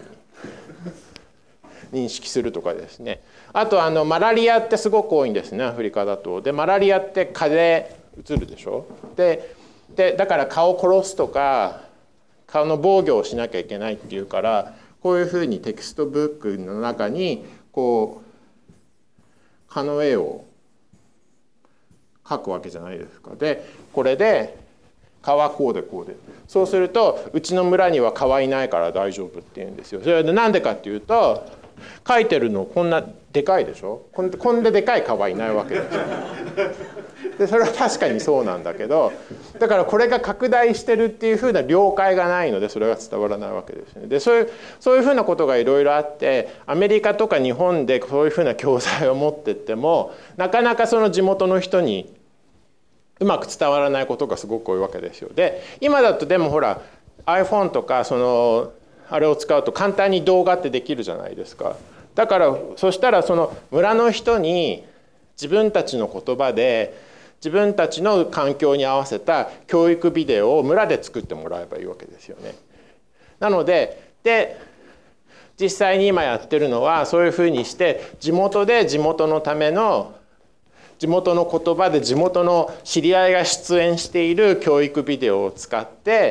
認識するとかですね。あとあのマラリアってすごく多いんですね、アフリカだと。でマラリアって風邪うつるでしょ。ででだから蚊を殺すとか蚊の防御をしなきゃいけないっていうから、こういうふうにテキストブックの中にこう蚊の絵を描くわけじゃないですか。でこれで蚊はこうでこうで、そうするとうちの村には蚊はいないから大丈夫って言うんですよ。それでなんでかっていうと、描いてるのこんなでかいでしょ。こんこんででかい蚊はいないわけですよ。でそれは確かにそうなんだけど、だからこれが拡大してるっていうふうな了解がないので、それが伝わらないわけですね。でそういうそういうふうなことがいろいろあって、アメリカとか日本でそういうふうな教材を持ってっても、なかなかその地元の人にうまく伝わらないことがすごく多いわけですよ。で今だとでもほら iPhone とかそのあれを使うと簡単に動画ってできるじゃないですか。だからそしたらその村の人に自分たちの言葉で自分たちの環境に合わせた教育ビデオを村で作ってもらえばいいわけですよね。なので、で実際に今やってるのはそういうふうにして地元で地元のための地元の言葉で地元の知り合いが出演している教育ビデオを使って、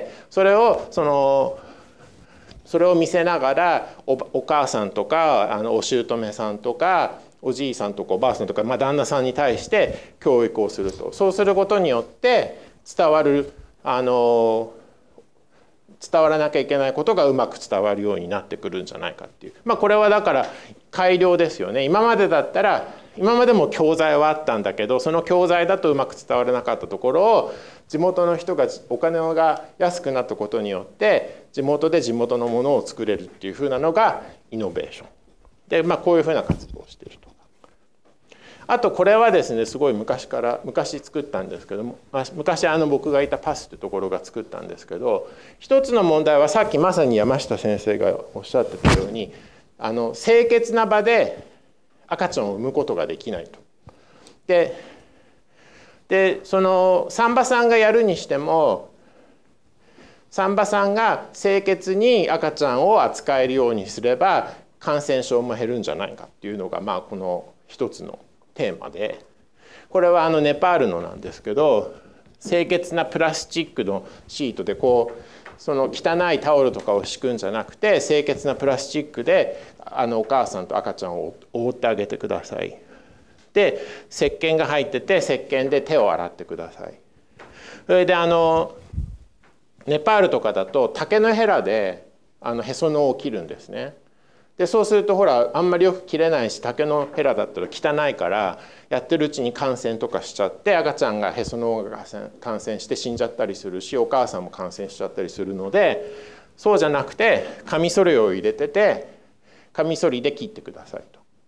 それをそのそれを見せながら お, お母さんとかあのお姑さんとかおじいさんとかおばあさんとか、まあ、旦那さんに対して教育をすると。そうすることによって伝わるあの伝わらなきゃいけないことがうまく伝わるようになってくるんじゃないかっていう、まあ、これはだから改良ですよね。今までだったら今までも教材はあったんだけど、その教材だとうまく伝わらなかったところを地元の人がお金が安くなったことによって地元で地元のものを作れるっていうふうなのがイノベーションで、まあ、こういうふうな活動をしていると。あとこれはですね、すごい昔から昔作ったんですけども、昔あの僕がいたパスってところが作ったんですけど、一つの問題はさっきまさに山下先生がおっしゃってたように、あの清潔な場で赤ちゃんを産むことができないと。ででその産婆さんがやるにしても、産婆さんが清潔に赤ちゃんを扱えるようにすれば感染症も減るんじゃないかっていうのが、まあこの一つのテーマで、これはあのネパールのなんですけど、清潔なプラスチックのシートでこうその汚いタオルとかを敷くんじゃなくて、清潔なプラスチックであのお母さんと赤ちゃんを覆ってあげてください。で石鹸が入ってて石鹸で手を洗ってください。それであのネパールとかだと竹のヘラであのへその緒を切るんですね。でそうするとほらあんまりよく切れないし、竹のヘラだったら汚いからやってるうちに感染とかしちゃって、赤ちゃんがへその緒が感染して死んじゃったりするし、お母さんも感染しちゃったりするので、そうじゃなくてカミソリを入れててカミソリで切ってくださいと。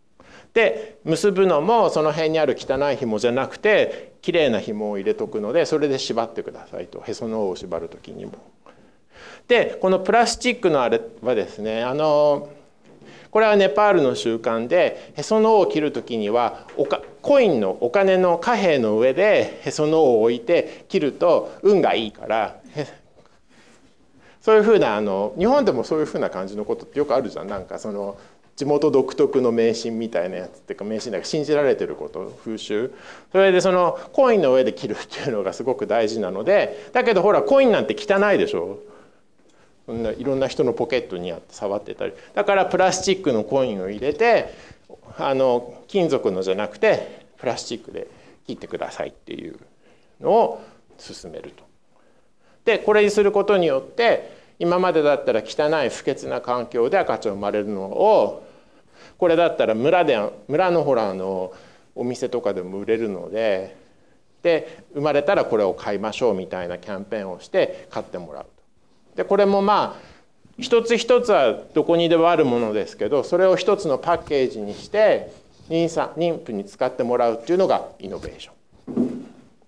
で結ぶのもその辺にある汚い紐じゃなくてきれいな紐を入れとくので、それで縛ってくださいと、へその緒を縛る時にも。でこのプラスチックのあれはですね、あのこれはネパールの習慣で、へその緒を切る時にはおかコインのお金の貨幣の上でへその緒を置いて切ると運がいいから、そういうふうなあの日本でもそういうふうな感じのことってよくあるじゃん。なんかその地元独特の迷信みたいなやつっていうか、迷信だから信じられてること風習、それでそのコインの上で切るっていうのがすごく大事なので、だけどほらコインなんて汚いでしょ。そんないろんな人のポケットにあって触ってたり、だからプラスチックのコインを入れて、あの金属のじゃなくてプラスチックで切ってくださいっていうのを勧めると。でこれにすることによって今までだったら汚い不潔な環境で赤ちゃん生まれるのを、これだったら村で村のほらあのお店とかでも売れるので、で生まれたらこれを買いましょうみたいなキャンペーンをして買ってもらうと。でこれもまあ一つ一つはどこにでもあるものですけど、それを一つのパッケージにして妊産妊婦に使ってもらうっていうのがイノベーション。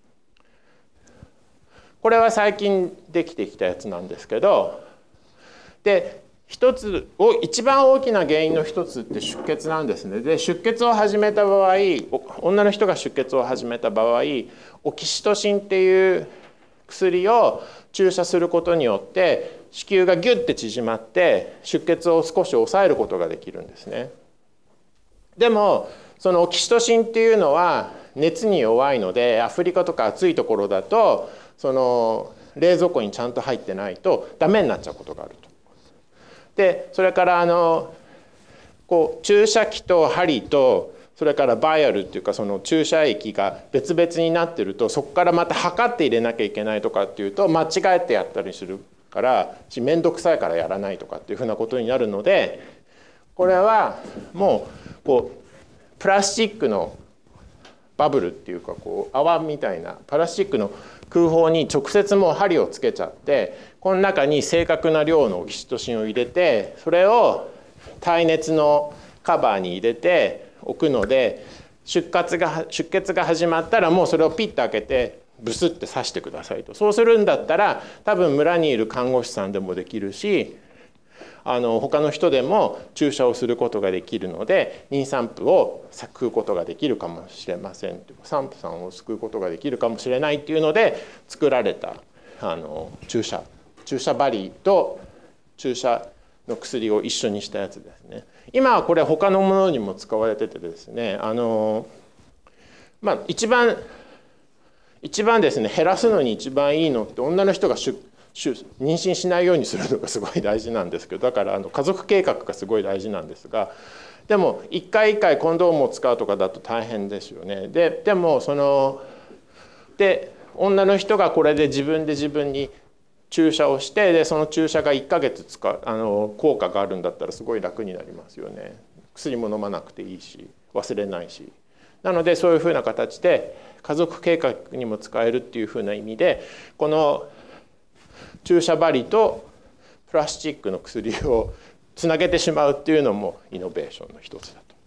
これは最近できてきたやつなんですけど、で一つを一番大きな原因の一つって出血なんですね。で出血を始めた場合、女の人が出血を始めた場合、オキシトシンっていう薬を注射することによって子宮がギュッて縮まって出血を少し抑えることができるんですね。でもそのオキシトシンっていうのは熱に弱いので、アフリカとか暑いところだとその冷蔵庫にちゃんと入ってないとダメになっちゃうことがあると。でそれからあのこう注射器と針とそれからバイアルっていうかその注射液が別々になってると、そこからまた測って入れなきゃいけないとかっていうと間違えてやったりするから面倒くさいからやらないとかっていうふうなことになるので、これはもうこうプラスチックのバブルっていうかこう泡みたいなプラスチックの空砲に直接もう針をつけちゃって、この中に正確な量のオキシトシンを入れて、それを耐熱のカバーに入れて置くので、出血が出血が始まったらもうそれをピッと開けてブスって刺してくださいと。そうするんだったら多分村にいる看護師さんでもできるし、あの他の人でも注射をすることができるので、妊産婦を救うことができるかもしれません、産婦さんを救うことができるかもしれないっていうので作られたあの注射注射針と注射の薬を一緒にしたやつですね。今はこれ他のものにも使われててですね、あのまあ一番一番ですね減らすのに一番いいのって女の人が出妊娠しないようにするのがすごい大事なんですけど、だからあの家族計画がすごい大事なんですが、でも一回一回コンドームを使うとかだと大変ですよね。ででもそので女の人がこれで自分で自分に注射をして、でその注射がいっかげつ使うあの効果があるんだったらすごい楽になりますよね。薬も飲まなくていいし忘れないし。なのでそういうふうな形で家族計画にも使えるっていうふうな意味で、この注射針とプラスチックの薬をつなげてしまうっていうのもイノベーションの一つだと。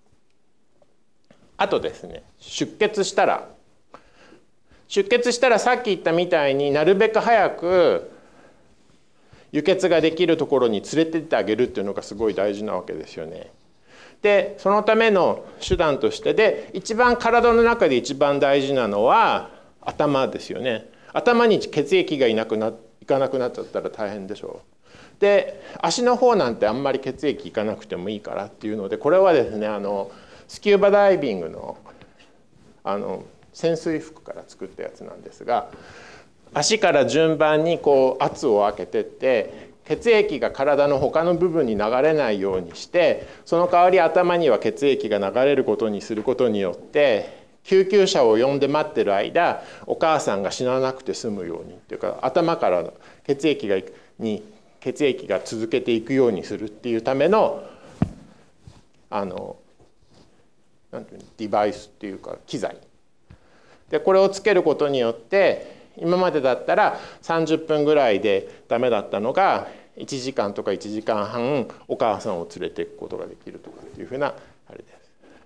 あとですね、出血したら出血したらさっき言ったみたいになるべく早く輸血ができるところに連れてってあげるっていうのがすごい大事なわけですよね。でそのための手段としてで一番体の中で一番大事なのは頭ですよね。頭に血液がいなくないかなくなっちゃったら大変でしょう。で足の方なんてあんまり血液いかなくてもいいからっていうので、これはですねあのスキューバダイビングのあの潜水服から作ったやつなんですが、足から順番にこう圧を開けてって血液が体の他の部分に流れないようにして、その代わり頭には血液が流れることにすることによって救急車を呼んで待ってる間お母さんが死ななくて済むようにっていうか、頭から血液がに血液が続けていくようにするっていうためのあのなんていうのデバイスっていうか機材で、これをつけることによって今までだったらさんじゅっぷんぐらいでダメだったのがいちじかんとかいちじかんはんお母さんを連れていくことができるとかっていうふうなあれです。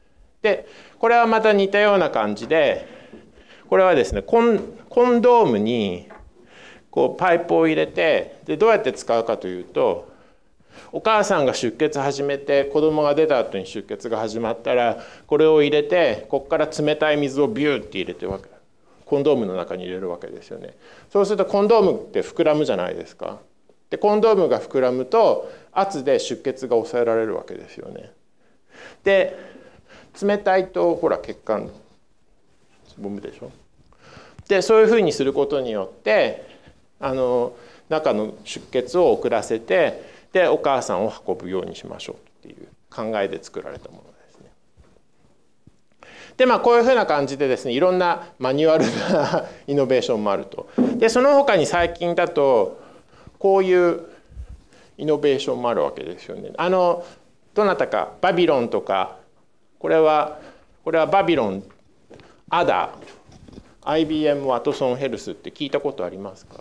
でこれはまた似たような感じで、これはですねコン、コンドームにこうパイプを入れて、でどうやって使うかというと、お母さんが出血始めて子供が出た後に出血が始まったら、これを入れてここから冷たい水をビューって入れてわけコンドームの中に入れるわけですよね。そうするとコンドームって膨らむじゃないですか。でコンドームが膨らむと圧で出血が抑えられるわけですよね。で冷たいとほら血管つぼむでしょ。でそういうふうにすることによってあの中の出血を遅らせて、でお母さんを運ぶようにしましょうっていう考えで作られたものですね。でまあこういうふうな感じでですね、いろんなマニュアルなイノベーションもあると。でその他に最近だとこういうイノベーションもあるわけですよね。あのどなたかバビロンとか、これはこれはバビロン、アダ、アイビーエム ワトソンヘルスって聞いたことありますか？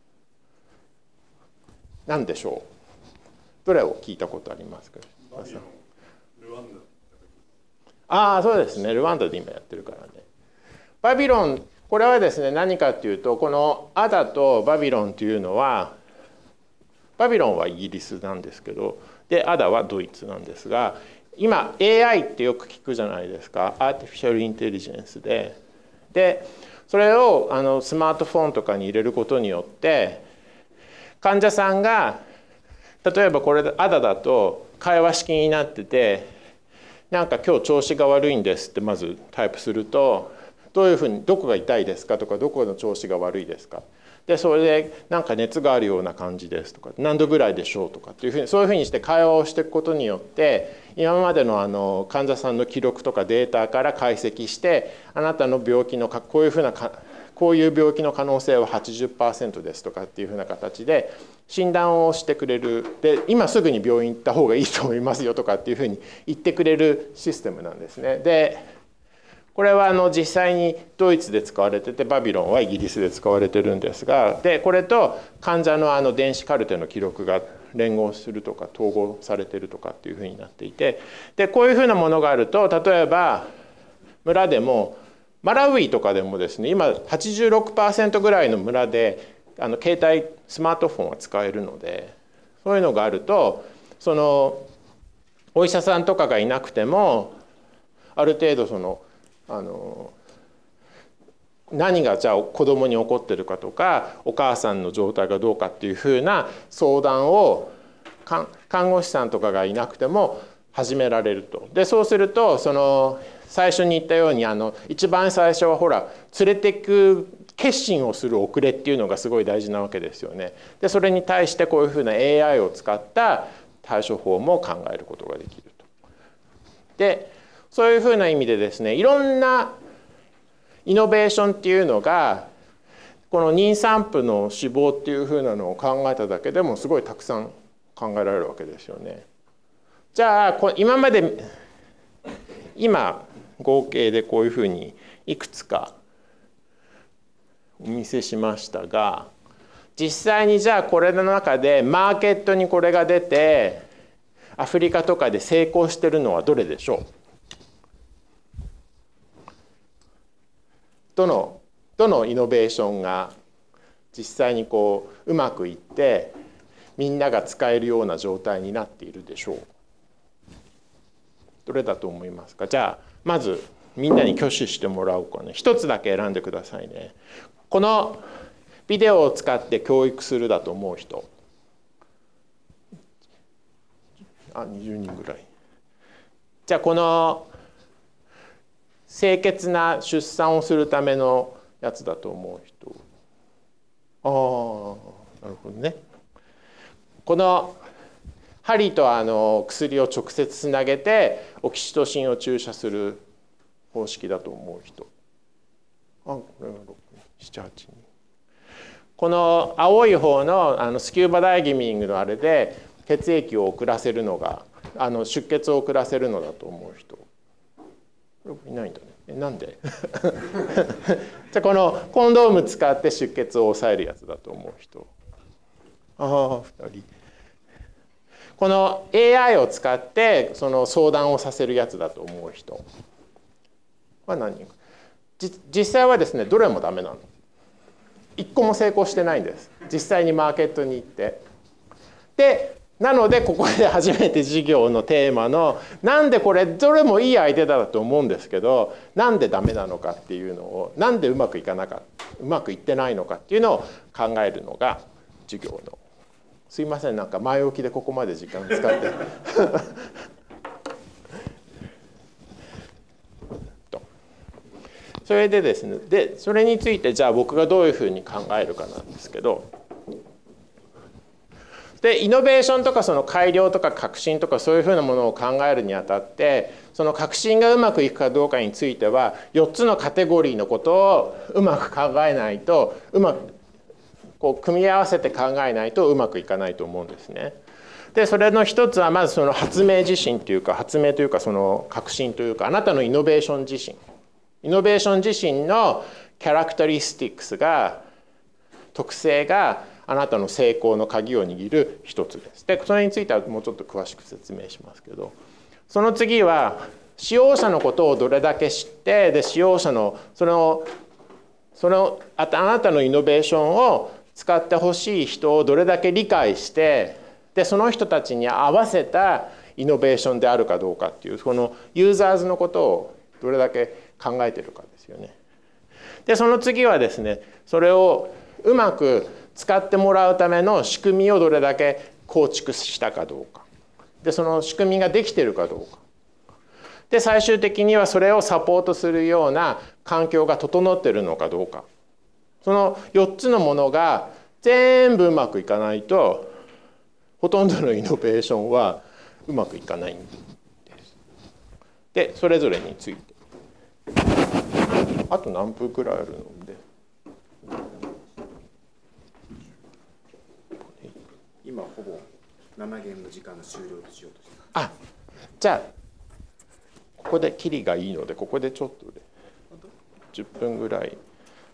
何でしょう？どれを聞いたことありますか？ああそうですね、ルワンダで今やってるからね。バビロン、これはですね何かっていうと、このアダとバビロンというのは、バビロンはイギリスなんですけど、でアダはドイツなんですが、今 エーアイ ってよく聞くじゃないですか。アーティフィシャルインテリジェンスででそれをあのスマートフォンとかに入れることによって、患者さんが例えばこれでアダだと会話式になってて、なんか今日調子が悪いんですってまずタイプすると、どういうふうにどこが痛いですかとか、どこの調子が悪いですか、でそれでなんか熱があるような感じですとか、何度ぐらいでしょうとかっていうふうに、そういうふうにして会話をしていくことによって、今までのあの患者さんの記録とかデータから解析して、あなたの病気のこういうふうなこういう病気の可能性は はちじゅっパーセント ですとかっていうふうな形で診断をしてくれる。で今すぐに病院行った方がいいと思いますよとかっていうふうに言ってくれるシステムなんですね。でこれはあの実際にドイツで使われてて、バビロンはイギリスで使われてるんですが、でこれと患者のあの電子カルテの記録が連合するとか統合されてるとかっていうふうになっていて、でこういうふうなものがあると、例えば村でもマラウイとかでもですね、今 はちじゅうろくパーセント ぐらいの村であの携帯スマートフォンは使えるので、そういうのがあると、そのお医者さんとかがいなくてもある程度そのあの何がじゃあ子供に起こってるかとか、お母さんの状態がどうかっていうふうな相談を看護師さんとかがいなくても始められると。でそうするとその最初に言ったように、あの一番最初はほら連れていく決心をする遅れっていうのがすごい大事なわけですよね。でそれに対してこういうふうな エーアイ を使った対処法も考えることができると。でそういうふうな意味でですね、いろんなイノベーションっていうのが、この妊産婦の死亡っていうふうなのを考えただけでもすごいたくさん考えられるわけですよね。じゃあ今まで今合計でこういうふうにいくつかお見せしましたが、実際にじゃあこれの中でマーケットにこれが出てアフリカとかで成功してるのはどれでしょう？どのどのイノベーションが実際にこううまくいってみんなが使えるような状態になっているでしょう？どれだと思いますか？じゃあまずみんなに挙手してもらおうかね。一つだけ選んでくださいね。このビデオを使って教育するだと思う人。あ、にじゅうにんぐらい。じゃあこの清潔な出産をするためのやつだと思う人。ああ、なるほどね。この針とあの薬を直接つなげてオキシトシンを注射する方式だと思う人。あ、これがろく、なな、はちにん。この青い方のあのスキューバダイビングのあれで血液を送らせるのが、あの出血を送らせるのだと思う人。いないんだね。え、なんで？じゃあこのコンドーム使って出血を抑えるやつだと思う人。ああ、ふたり。この エーアイ を使ってその相談をさせるやつだと思う人。 は何人か。実際はですねどれもダメなの。一個も成功してないんです。実際にマーケットに行って。でなのでここで初めて授業のテーマのなんでこれどれもいいアイデアだと思うんですけどなんでダメなのかっていうのをなんでうまくいかなかうまくいってないのかっていうのを考えるのが授業の。すいませんなんか前置きでここまで時間使ってそれでですねでそれについてじゃあ僕がどういうふうに考えるかなんですけど。でイノベーションとかその改良とか革新とかそういうふうなものを考えるにあたってその革新がうまくいくかどうかについてはよっつのカテゴリーのことをうまく考えないとうまくこう組み合わせて考えないとうまくいかないと思うんですね。でそれの一つはまずその発明自身というか発明というかその革新というかあなたのイノベーション自身イノベーション自身のキャラクタリスティックスが特性があなたの成功の鍵を握る一つです。でそれについてはもうちょっと詳しく説明しますけどその次は使用者のことをどれだけ知ってで使用者のそのそのあなたのイノベーションを使ってほしい人をどれだけ理解してでその人たちに合わせたイノベーションであるかどうかっていうこのユーザーズのことをどれだけ考えてるかですよね。でその次はですねそれをうまく使ってもらうための仕組みをどれだけ構築したかどうかでその仕組みができているかどうかで最終的にはそれをサポートするような環境が整っているのかどうかそのよっつのものが全部うまくいかないとほとんどのイノベーションはうまくいかないんです。でそれぞれについてあと何分くらいあるので今ほぼ生ゲームの時間の終了としようとしてます。 あじゃあここでキリがいいのでここでちょっとでじゅっぷんぐらい。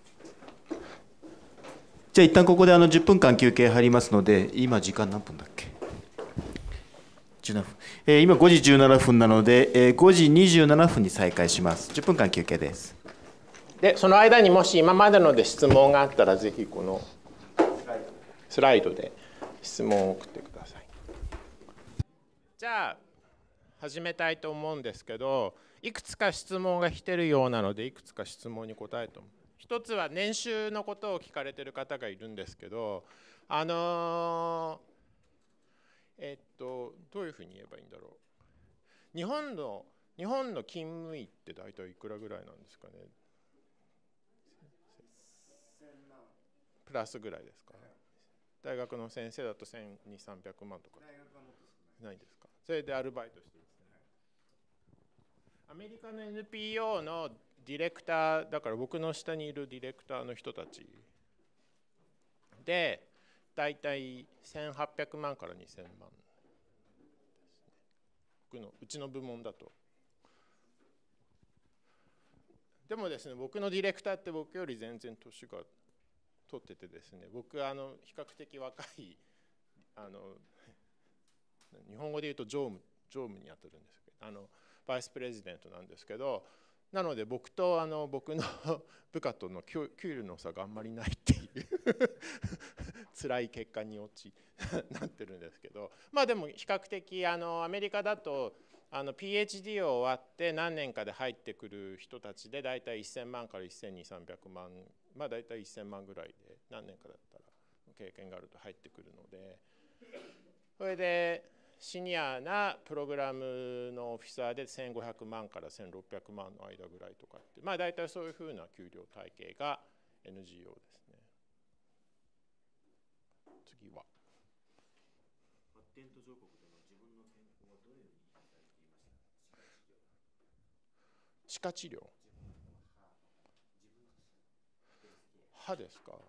じゃあ一旦ここであのじゅっぷんかん休憩入りますので今時間何分だっけじゅうななふん、えー、今ごじじゅうななふんなので、えー、ごじにじゅうななふんに再開します。じゅっぷんかん休憩です。 でその間にもし今までので質問があったらぜひこのスライドで質問を送ってください。じゃあ始めたいと思うんですけどいくつか質問が来てるようなのでいくつか質問に答えても一つは年収のことを聞かれてる方がいるんですけどあのー、えっとどういうふうに言えばいいんだろう日本の日本の勤務医って大体いくらぐらいなんですかねプラスぐらいですか大学の先生だとせんにひゃくさんびゃくまんとかないですかそれでアルバイトしてですねアメリカの エヌピーオー のディレクターだから僕の下にいるディレクターの人たちでだいたいせんはっぴゃくまんからにせんまん僕のうちの部門だとでもですね僕のディレクターって僕より全然年が取っててですね僕あの比較的若いあの日本語で言うと常務常務にあたるんですけどあのバイスプレジデントなんですけどなので僕とあの僕の部下との給料の差があんまりないっていう辛い結果に陥なってるんですけどまあでも比較的あのアメリカだとあの ピーエイチディー を終わって何年かで入ってくる人たちでだいたいせんまんからせんにひゃくさんびゃくまんまあだいたいせんまんぐらいで何年かだったら経験があると入ってくるのでそれでシニアなプログラムのオフィサーでせんごひゃくまんからせんろっぴゃくまんの間ぐらいとかってまあ大体そういうふうな給料体系が エヌジーオー ですね。次は発展途上国での自分の健康はどのようにされていましたか。歯科治療歯ですか。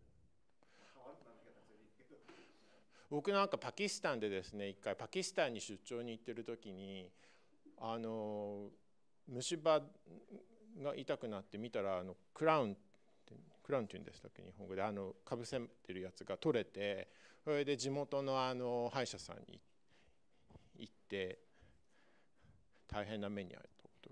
僕なんかパキスタンでですね一回パキスタンに出張に行ってる時にあの虫歯が痛くなって見たらあのクラウンクラウンっていうんでしたっけ日本語であのかぶせてるやつが取れてそれで地元のあの歯医者さんに行って大変な目に遭ったこと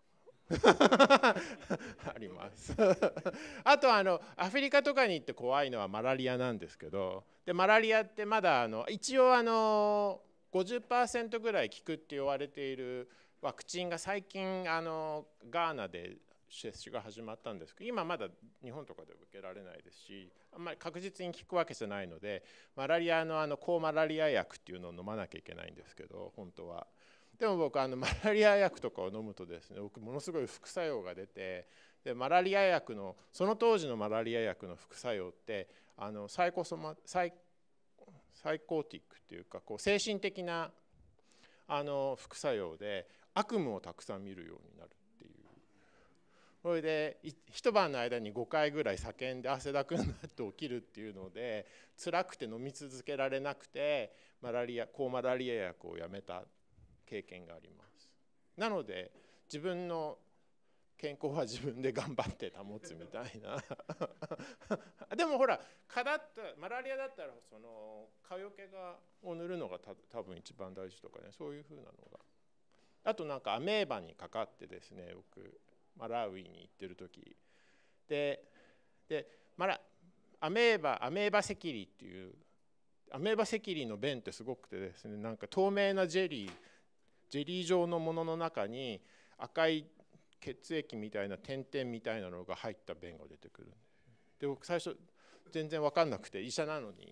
ありますあとあのアフリカとかに行って怖いのはマラリアなんですけど、でマラリアってまだあの一応あの ごじゅっパーセント ぐらい効くって言われているワクチンが最近あのガーナで接種が始まったんですけど、今まだ日本とかでは受けられないですし、あんまり確実に効くわけじゃないので、マラリアのあの抗マラリア薬っていうのを飲まなきゃいけないんですけど、本当は。でも僕あのマラリア薬とかを飲むとですね、僕ものすごい副作用が出て、でマラリア薬のその当時のマラリア薬の副作用ってあのサイコソマサイサイコーティックっていうかこう精神的なあの副作用で悪夢をたくさん見るようになるっていう。それで一晩の間にごかいぐらい叫んで汗だくになって起きるっていうので辛くて飲み続けられなくてマラリア抗マラリア薬をやめた経験があります。なので自分の健康は自分で頑張って保つみたいなでもほら蚊だったマラリアだったらその蚊よけがを塗るのがた多分一番大事とかね、そういうふうなのが。あとなんかアメーバにかかってですね、僕マラウイに行ってる時ででマラアメーバアメーバ赤痢っていうアメーバ赤痢の便ってすごくてですね、なんか透明なジェリージェリー状のものの中に赤い血液みたいな点々みたいなのが入った便が出てくる。で僕最初全然分かんなくて医者なのに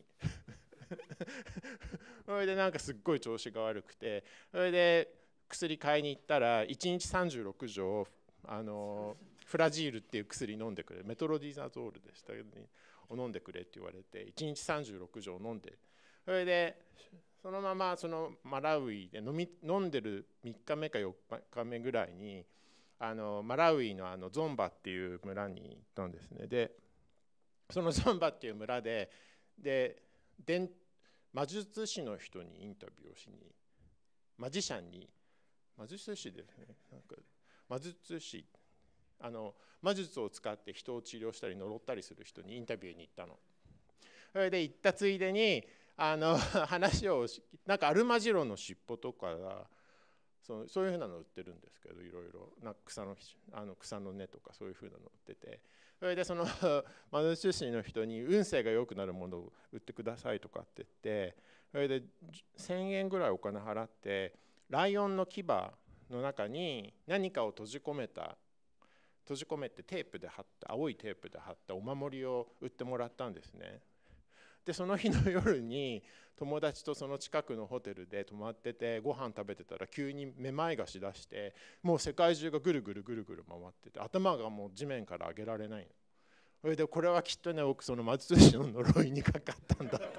それでなんかすっごい調子が悪くて、それで薬買いに行ったらいちにちさんじゅうろくじょうあのフラジールっていう薬飲んでくれ、メトロディナゾールでしたけど、ね、を飲んでくれって言われていちにちさんじゅうろくじょう飲んで、それでそのままそのマラウイで飲み飲んでるみっかめかよっかめぐらいにあのマラウイのあのゾンバっていう村に行ったんですね。でそのゾンバっていう村ででで魔術師の人にインタビューをしに、マジシャンに魔術師ですね、なんか魔術師あの魔術を使って人を治療したり呪ったりする人にインタビューに行ったの。それで行ったついでにあの話をなんかアルマジロの尻尾とかがそうそういうふうなの売ってるんですけど、いろいろな草のあの草の根とかそういうふうなの売ってて、それでその魔術師の人に運勢が良くなるものを売ってくださいとかって言って、それでせんえんぐらいお金払ってライオンの牙の中に何かを閉じ込めた閉じ込めてテープで貼った青いテープで貼ったお守りを売ってもらったんですね。でその日の夜に友達とその近くのホテルで泊まっててご飯食べてたら急にめまいがしだして、もう世界中がぐるぐるぐるぐる回ってて頭がもう地面から上げられないの。それでこれはきっとね僕その魔術師の呪いにかかったんだって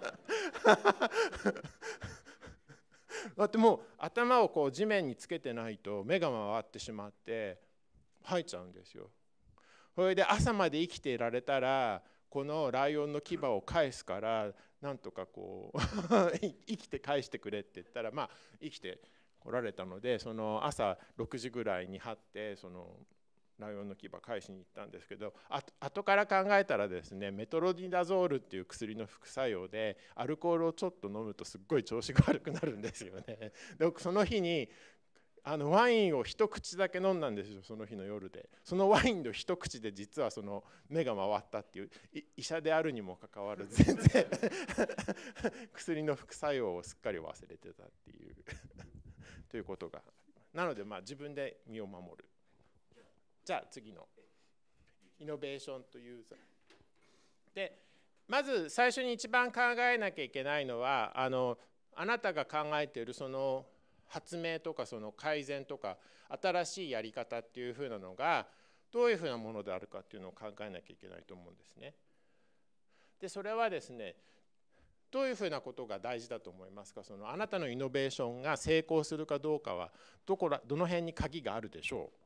だってもう頭をこう地面につけてないと目が回ってしまって吐いちゃうんですよ。それで朝まで生きていられたらこのライオンの牙を返すからなんとかこう生きて返してくれって言ったら、まあ生きて来られたので、その朝ろくじぐらいに張ってそのライオンの牙返しに行ったんですけど、あ後から考えたらですね、メトロディナゾールっていう薬の副作用でアルコールをちょっと飲むとすっごい調子が悪くなるんですよね。で僕その日にあのワインを一口だけ飲んだんですよ、その日の夜で。そのワインの一口で実はその目が回ったっていう、医者であるにもかかわらず全然薬の副作用をすっかり忘れてたっていうということがあります。なのでまあ自分で身を守る。じゃあ次のイノベーションとユーザーで、まず最初に一番考えなきゃいけないのはあのあなたが考えているその発明とかその改善とか新しいやり方っていうふうなのがどういうふうなものであるかっていうのを考えなきゃいけないと思うんですね。でそれはですね、どういうふうなことが大事だと思いますか。そのあなたのイノベーションが成功するかどうかはどこらどの辺に鍵があるでしょう。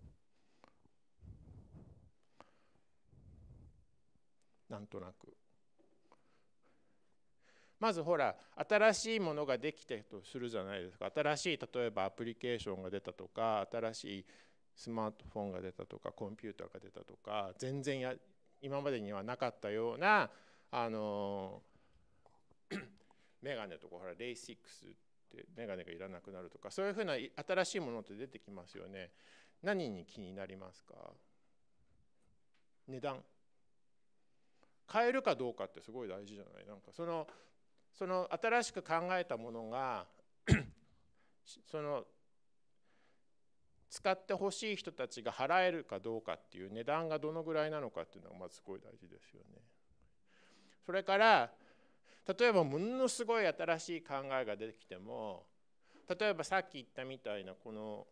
なんとなく。まずほら新しいものができてとするじゃないですか。新しい例えばアプリケーションが出たとか、新しいスマートフォンが出たとか、コンピューターが出たとか、全然や今までにはなかったようなあのメガネとかほらレイシックスってメガネがいらなくなるとか、そういうふうな新しいものって出てきますよね。 何に気になりますか？値段。買えるかどうかってすごい大事じゃない？なんかそのその新しく考えたものがその使ってほしい人たちが払えるかどうかっていう値段がどのぐらいなのかっていうのがまずすごい大事ですよね。それから例えばものすごい新しい考えが出てきても、例えばさっき言ったみたいなこの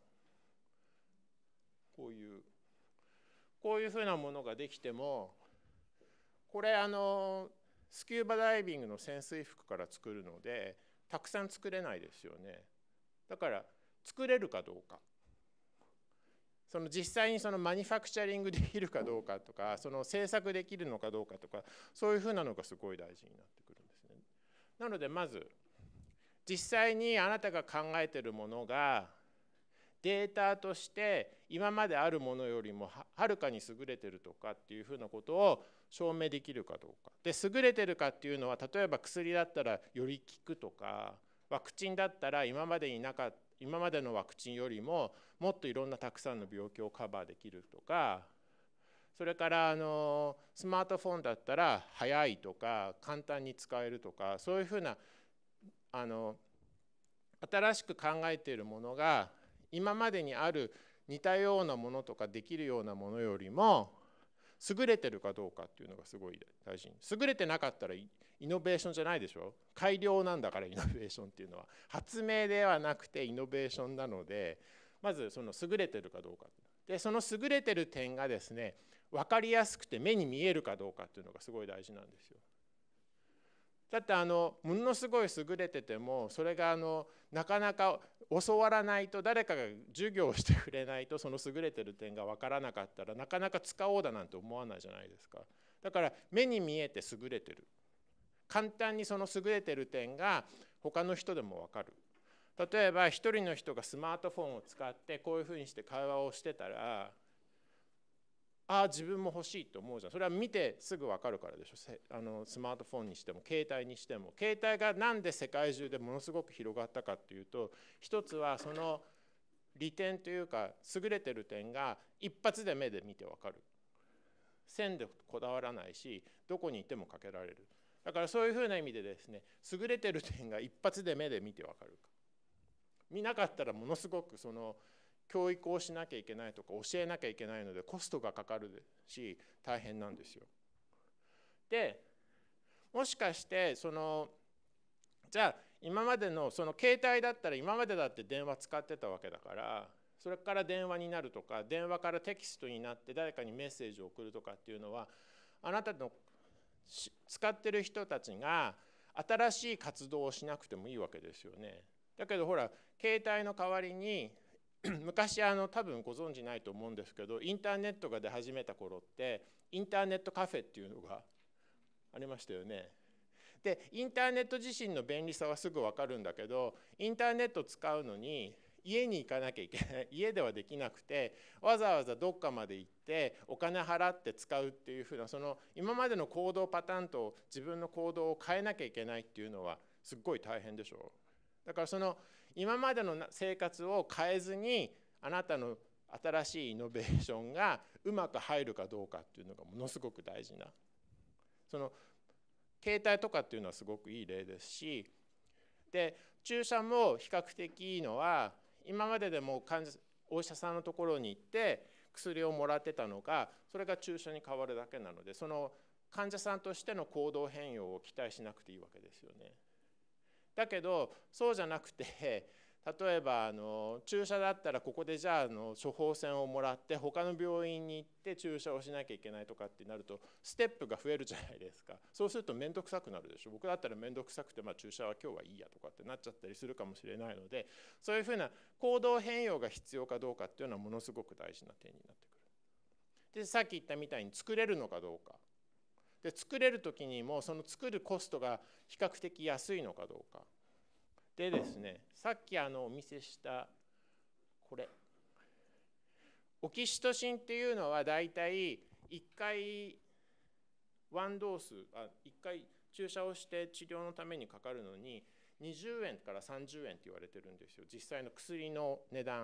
こういうこういうふうなものができても、これあのスキューバダイビングの潜水服から作るのでたくさん作れないですよね。だから作れるかどうか、その実際にそのマニファクチャリングできるかどうかとか、その制作できるのかどうかとか、そういうふうなのがすごい大事になってくるんですね。なのでまず実際にあなたが考えているものがデータとして今まであるものよりもはるかに優れてるとかっていうふうなことを証明できるかどうかで、優れてるかっていうのは、例えば薬だったらより効くとか、ワクチンだったら今までになかった今までのワクチンよりももっといろんなたくさんの病気をカバーできるとか、それからあのスマートフォンだったら早いとか簡単に使えるとか、そういうふうなあの新しく考えているものが今までにある似たようなものとかできるようなものよりも優れてるかどうかっていうのがすごい大事に。優れてなかったらイノベーションじゃないでしょ。改良なんだから。イノベーションっていうのは発明ではなくてイノベーションなので、まずその優れてるかどうかで、その優れてる点がですね分かりやすくて目に見えるかどうかっていうのがすごい大事なんですよ。だってあのものすごい優れててもそれがあのなかなか教わらないと、誰かが授業をしてくれないとその優れてる点が分からなかったらなかなか使おうだなんて思わないじゃないですか。だから目に見えて優れてる、簡単にその優れてる点が他の人でも分かる。例えば一人の人がスマートフォンを使ってこういうふうにして会話をしてたら、ああ自分も欲しいと思うじゃん。それは見てすぐ分かるからでしょ。あのスマートフォンにしても携帯にしても。携帯がなんで世界中でものすごく広がったかっていうと、一つはその利点というか優れてる点が一発で目で見て分かる。線でこだわらないし、どこにいてもかけられる。だからそういうふうな意味でですね、優れてる点が一発で目で見て分かるか。見なかったらものすごくその教育をしなきゃいけないとか教えなきゃいけないのでコストがかかるし大変なんですよ。でもしかしてそのじゃあ今までのその携帯だったら今までだって電話使ってたわけだから、それから電話になるとか電話からテキストになって誰かにメッセージを送るとかっていうのは、あなたの使ってる人たちが新しい活動をしなくてもいいわけですよね。だけどほら携帯の代わりに昔あの多分ご存じないと思うんですけど、インターネットが出始めた頃ってインターネットカフェっていうのがありましたよね。でインターネット自身の便利さはすぐ分かるんだけど、インターネット使うのに家に行かなきゃいけない、家ではできなくてわざわざどっかまで行ってお金払って使うっていうふうな、その今までの行動パターンと自分の行動を変えなきゃいけないっていうのはすっごい大変でしょ。だからその今までの生活を変えずにあなたの新しいイノベーションがうまく入るかどうかっていうのがものすごく大事な、その携帯とかっていうのはすごくいい例ですし、で注射も比較的いいのは、今まででも患者お医者さんのところに行って薬をもらってたのがそれが注射に変わるだけなので、その患者さんとしての行動変容を期待しなくていいわけですよね。だけどそうじゃなくて、例えばあの注射だったらここでじゃあの処方箋をもらって他の病院に行って注射をしなきゃいけないとかってなるとステップが増えるじゃないですか。そうすると面倒くさくなるでしょ。僕だったら面倒くさくて、まあ、注射は今日はいいやとかってなっちゃったりするかもしれないので、そういうふうな行動変容が必要かどうかっていうのはものすごく大事な点になってくる。でさっき言ったみたいに作れるのかどうかで、作れる時にもその作るコストが比較的安いのかどうかでですね、さっきあのお見せしたこれオキシトシンっていうのはだいたいいっかいワンドースあいっかい注射をして治療のためにかかるのににじゅうえんからさんじゅうえんって言われてるんですよ、実際の薬の値段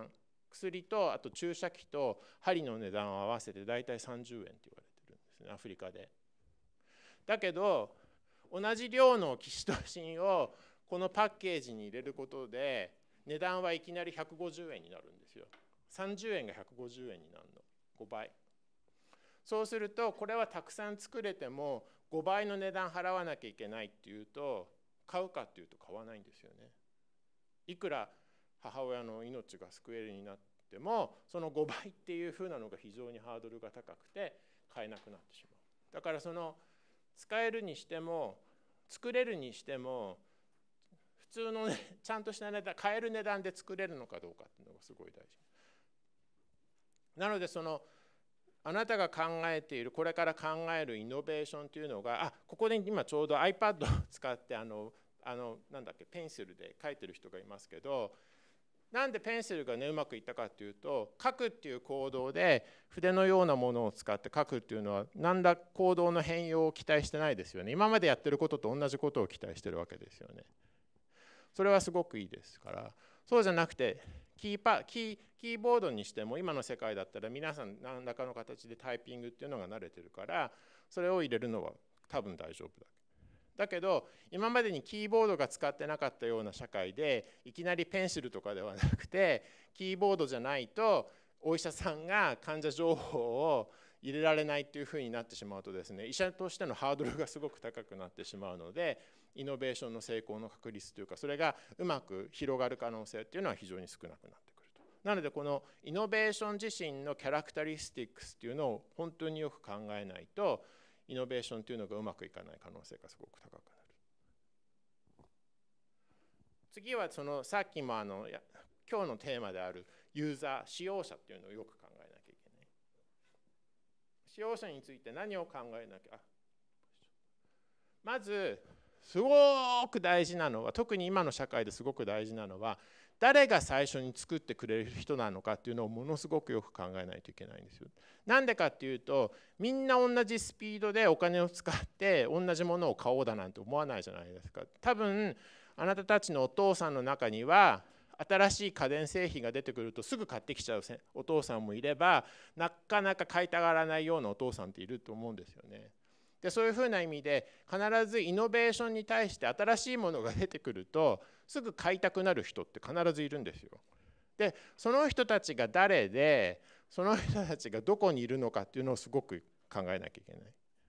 薬とあと注射器と針の値段を合わせてだいたいさんじゅうえんって言われてるんですね、アフリカで。だけど同じ量のキシトシンをこのパッケージに入れることで値段はいきなりひゃくごじゅうえんになるんですよ。さんじゅうえんがひゃくごじゅうえんになるの、ごばい。そうするとこれはたくさん作れてもごばいの値段払わなきゃいけないっていうと買うかっていうと買わないんですよね。いくら母親の命が救えるになってもそのごばいっていうふうなのが非常にハードルが高くて買えなくなってしまう。だからその使えるにしても作れるにしても普通の、ね、ちゃんとした値段買える値段で作れるのかどうかっていうのがすごい大事なので、そのあなたが考えているこれから考えるイノベーションというのが、あここで今ちょうど iPad を使ってあのあのなんだっけペンシルで書いてる人がいますけど、なんでペンシルがねうまくいったかっていうと、書くっていう行動で筆のようなものを使って書くっていうのは何ら行動の変容を期待してないですよね。今までやってることと同じことを期待してるわけですよね。それはすごくいいですから、そうじゃなくてキーパキー、キーボードにしても今の世界だったら皆さん何らかの形でタイピングっていうのが慣れてるからそれを入れるのは多分大丈夫だ。だけど今までにキーボードが使ってなかったような社会でいきなりペンシルとかではなくてキーボードじゃないとお医者さんが患者情報を入れられないっていうふうになってしまうとですね、医者としてのハードルがすごく高くなってしまうのでイノベーションの成功の確率というかそれがうまく広がる可能性っていうのは非常に少なくなってくると。なのでこのイノベーション自身のキャラクタリスティックスっていうのを本当によく考えないとイノベーションというのがうまくいかない可能性がすごく高くなる。次はそのさっきもあの今日のテーマであるユーザー使用者っていうのをよく考えなきゃいけない。使用者について何を考えなきゃ。まずすごく大事なのは、特に今の社会ですごく大事なのは誰が最初に作ってくれる人なのかっていうのをものすごくよく考えないといけないんですよ。なんでかっていうとみんな同じスピードでお金を使って同じものを買おうだなんて思わないじゃないですか。多分あなたたちのお父さんの中には新しい家電製品が出てくるとすぐ買ってきちゃうお父さんもいればなかなか買いたがらないようなお父さんっていると思うんですよね。でそういうふうな意味で必ずイノベーションに対して新しいものが出てくるとすぐ買いたくなる人って必ずいるんですよ。でその人たちが誰でその人たちがどこにいるのかっていうのをすごく考えなきゃいけない。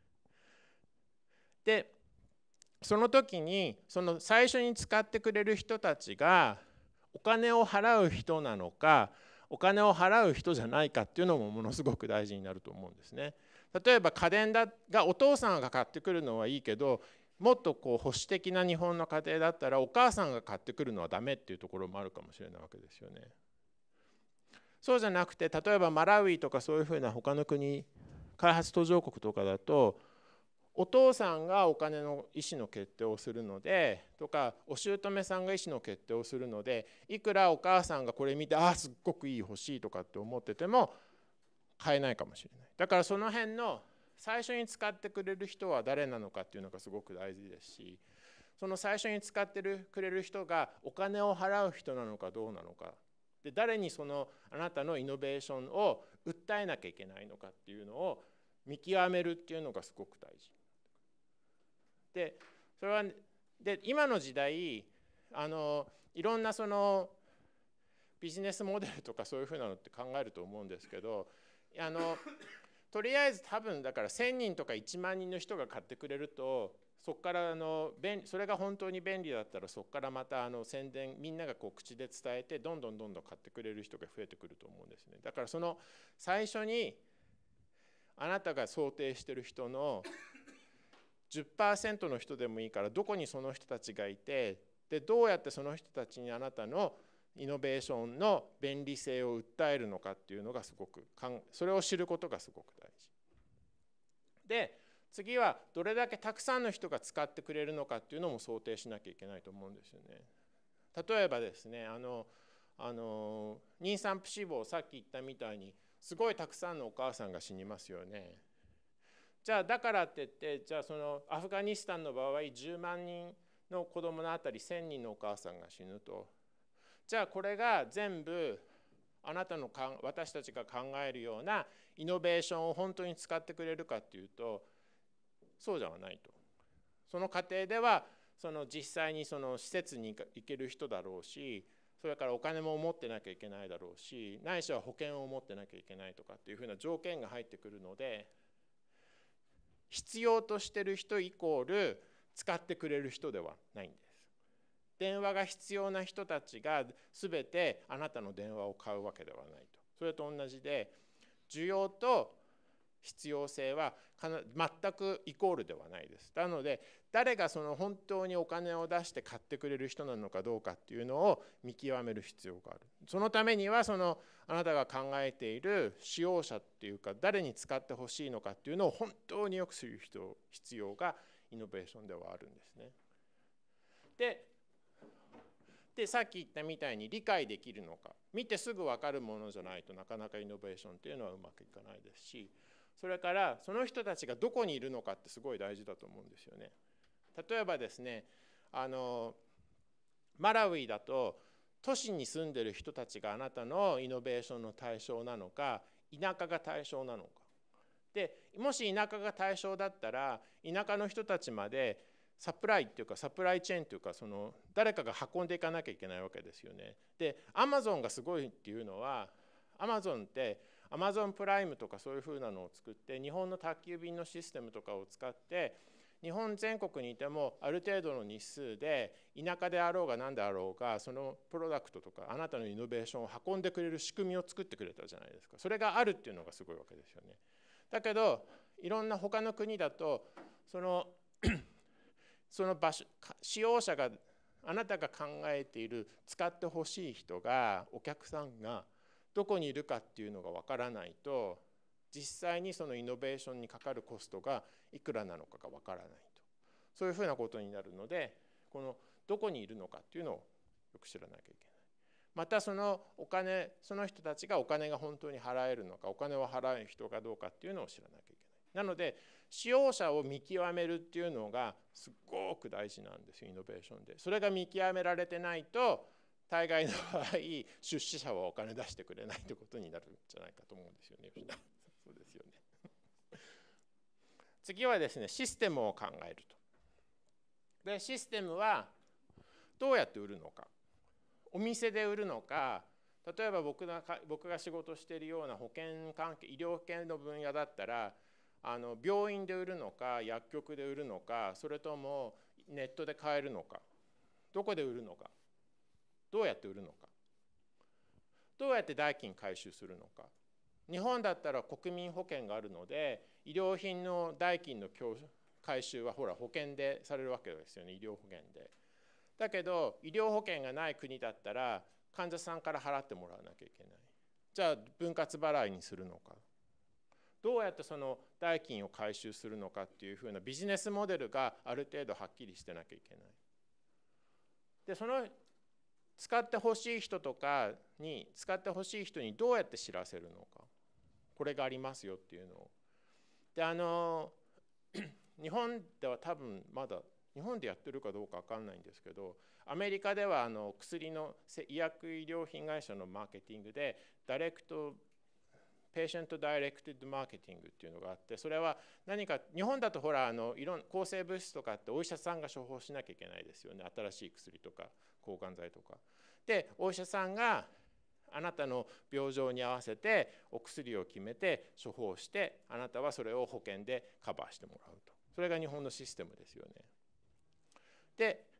でその時にその最初に使ってくれる人たちがお金を払う人なのかお金を払う人じゃないかっていうのもものすごく大事になると思うんですね。例えば家電だがお父さんが買ってくるのはいいけどもっとこう保守的な日本の家庭だったらお母さんが買ってくるのはダメっていうところもあるかもしれないわけですよね。そうじゃなくて例えばマラウイとかそういうふうな他の国開発途上国とかだとお父さんがお金の意思の決定をするのでとかお姑さんが意思の決定をするのでいくらお母さんがこれ見てああすっごくいい欲しいとかって思ってても買えないかもしれない。だからその辺の最初に使ってくれる人は誰なのかっていうのがすごく大事ですし、その最初に使ってくれる人がお金を払う人なのかどうなのかで誰にそのあなたのイノベーションを訴えなきゃいけないのかっていうのを見極めるっていうのがすごく大事。でそれはで今の時代あのいろんなそのビジネスモデルとかそういうふうなのって考えると思うんですけどあのとりあえず多分だからせんにんとかいちまんにんの人が買ってくれるとそこからあの便それが本当に便利だったらそこからまたあの宣伝みんながこう口で伝えてどんどんどんどん買ってくれる人が増えてくると思うんですね。だからその最初にあなたが想定してる人のじゅっパーセント の人でもいいからどこにその人たちがいてでどうやってその人たちにあなたのイノベーションの便利性を訴えるのかっていうのがすごくそれを知ることがすごく大事で次はどれだけたくさんの人が使ってくれるのかっていうのも想定しなきゃいけないと思うんですよね。例えばですねあのあの妊産婦死亡さっき言ったみたいにすごいたくさんのお母さんが死にますよね。じゃあだからって言ってじゃあそのアフガニスタンの場合じゅうまんにんの子供のあたりせんにんのお母さんが死ぬとじゃあこれが全部あなたのか私たちが考えるようなイノベーションを本当に使ってくれるかっていうとそうではないと。その過程ではその実際にその施設に行ける人だろうし、それからお金も持ってなきゃいけないだろうし、ないしは保険を持ってなきゃいけないとかっていうふうな条件が入ってくるので、必要としてる人イコール使ってくれる人ではないんです。電話が必要な人たちが全てあなたの電話を買うわけではないと。それと同じで、需要と必要性は全くイコールではないです。なので誰がその本当にお金を出して買ってくれる人なのかどうかっていうのを見極める必要がある。そのためにはそのあなたが考えている使用者っていうか誰に使ってほしいのかっていうのを本当によく知る人必要がイノベーションではあるんですね。ででさっき言ったみたいに理解できるのか、見てすぐ分かるものじゃないとなかなかイノベーションっていうのはうまくいかないですし、それからその人たちがどこにいるのかってすごい大事だと思うんですよね。例えばですね、あのマラウイだと都市に住んでる人たちがあなたのイノベーションの対象なのか、田舎が対象なのか。でもし田舎が対象だったら田舎の人たちまでサプライっていうかサプライチェーンというかその誰かが運んでいかなきゃいけないわけですよね。でアマゾンがすごいっていうのは、アマゾンってアマゾンプライムとかそういうふうなのを作って日本の宅急便のシステムとかを使って日本全国にいてもある程度の日数で田舎であろうが何であろうがそのプロダクトとかあなたのイノベーションを運んでくれる仕組みを作ってくれたじゃないですか。それがあるっていうのがすごいわけですよね。だけどいろんな他の国だとそのその場所使用者があなたが考えている使ってほしい人がお客さんがどこにいるかっていうのがわからないと実際にそのイノベーションにかかるコストがいくらなのかがわからないと、そういうふうなことになるので、このどこにいるのかっていうのをよく知らなきゃいけない。またそのお金その人たちがお金が本当に払えるのか、お金を払う人かどうかっていうのを知らなきゃいけない。なので使用者を見極めるっていうのがすごく大事なんですよ、イノベーションで。それが見極められてないと大概の場合出資者はお金出してくれないということになるんじゃないかと思うんですよね。そうですよね。次はですね、システムを考えると。でシステムはどうやって売るのか、お店で売るのか、例えば僕が僕が仕事しているような保険関係医療保険の分野だったらあの病院で売るのか薬局で売るのか、それともネットで買えるのか、どこで売るのか、どうやって売るのか、どうやって代金回収するのか。日本だったら国民保険があるので医療品の代金の回収はほら保険でされるわけですよね、医療保険で。だけど医療保険がない国だったら患者さんから払ってもらわなきゃいけない。じゃあ分割払いにするのか、どうやってその代金を回収するのかっていうふうなビジネスモデルがある程度はっきりしてなきゃいけない。でその使ってほしい人とかに使ってほしい人にどうやって知らせるのか、これがありますよっていうのを。であの日本では多分まだ日本でやってるかどうか分かんないんですけど、アメリカではあの薬の医薬医療品会社のマーケティングでダイレクトペーシェントダイレクテッドマーケティングっていうのがあって、それは何か日本だとほらあのいろん抗生物質とかってお医者さんが処方しなきゃいけないですよね、新しい薬とか抗がん剤とかで、お医者さんがあなたの病状に合わせてお薬を決めて処方して、あなたはそれを保険でカバーしてもらうと。それが日本のシステムですよね。で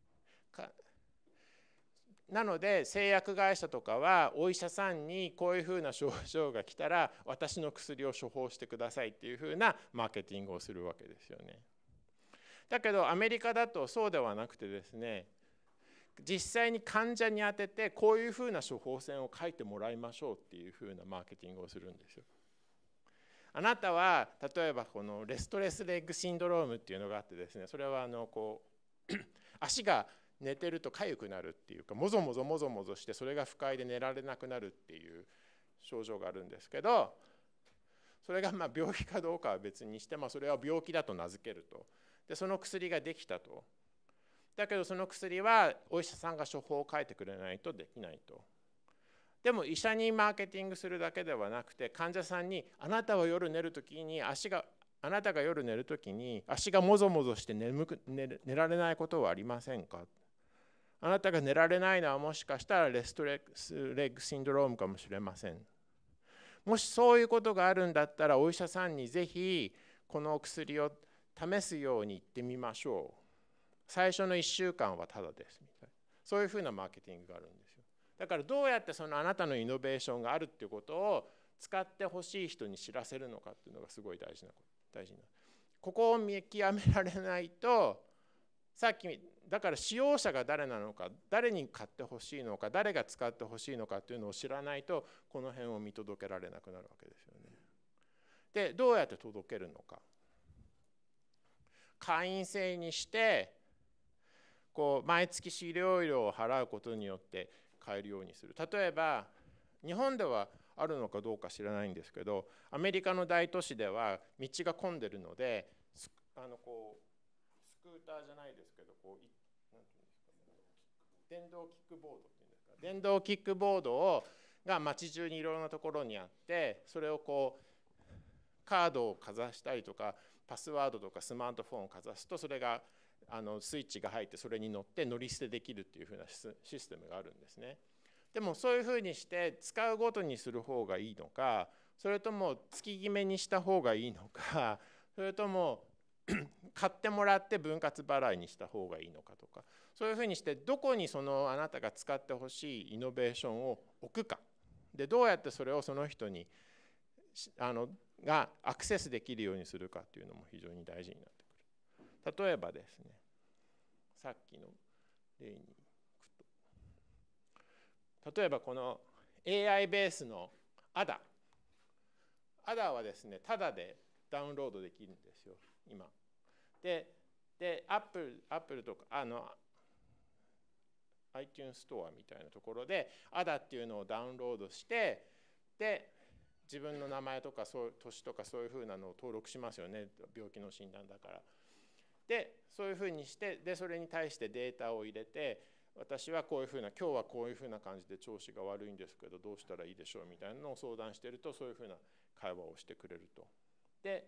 なので製薬会社とかはお医者さんにこういうふうな症状が来たら私の薬を処方してくださいっていうふうなマーケティングをするわけですよね。だけどアメリカだとそうではなくてですね、実際に患者に当ててこういうふうな処方箋を書いてもらいましょうっていうふうなマーケティングをするんですよ。あなたは例えばこのレストレスレッグシンドロームっていうのがあってですね、それはあのこう足が寝てると痒くなるっていうか、もぞもぞもぞもぞしてそれが不快で寝られなくなるっていう症状があるんですけど、それがまあ病気かどうかは別にして、まあ、それは病気だと名付けると。でその薬ができたと。だけどその薬はお医者さんが処方を書いてくれないとできないと。 でも医者にマーケティングするだけではなくて、患者さんにあなたは夜寝るときに足があなたが夜寝るときに足がもぞもぞして眠く 寝, 寝られないことはありませんか。あなたが寝られないのはもしかしたらレストレッグシンドロームかもしれません。もしそういうことがあるんだったらお医者さんにぜひこの薬を試すように言ってみましょう。最初のいっしゅうかんはただですみたいな、そういうふうなマーケティングがあるんですよ。だからどうやってそのあなたのイノベーションがあるっていうことを使ってほしい人に知らせるのかっていうのがすごい大事なこと。大事なここを見極められないと、さっきだから使用者が誰なのか、誰に買ってほしいのか、誰が使ってほしいのかっていうのを知らないと、この辺を見届けられなくなるわけですよね。でどうやって届けるのか。会員制にしてこう毎月使用料を払うことによって買えるようにする。例えば日本ではあるのかどうか知らないんですけど、アメリカの大都市では道が混んでるので、あのこうスクーターじゃないですけど、こうなんていうんですかね、電動キックボードっていうんですか、電動キックボードをが街中にいろんなところにあって、それをこうカードをかざしたりとかパスワードとかスマートフォンをかざすと、それがあのスイッチが入ってそれに乗って乗り捨てできるっていうふうなシステムがあるんですね。でもそういうふうにして使うごとにする方がいいのか、それとも月決めにした方がいいのか、それとも買ってもらって分割払いにした方がいいのかとか、そういうふうにしてどこにそのあなたが使ってほしいイノベーションを置くかで、どうやってそれをその人にあのがアクセスできるようにするかっていうのも非常に大事になってくる。例えばですね、さっきの例に行くと、例えばこの エーアイ ベースの エーディー。エーディー はですね、タダでダウンロードできるんですよ、今。で、で Apple, Apple とかあの iTunes ストアみたいなところで エーディー っていうのをダウンロードして、で自分の名前とかそう年とかそういうふうなのを登録しますよね、病気の診断だから。でそういうふうにして、でそれに対してデータを入れて、私はこういうふうな今日はこういうふうな感じで調子が悪いんですけどどうしたらいいでしょうみたいなのを相談してると、そういうふうな会話をしてくれると。で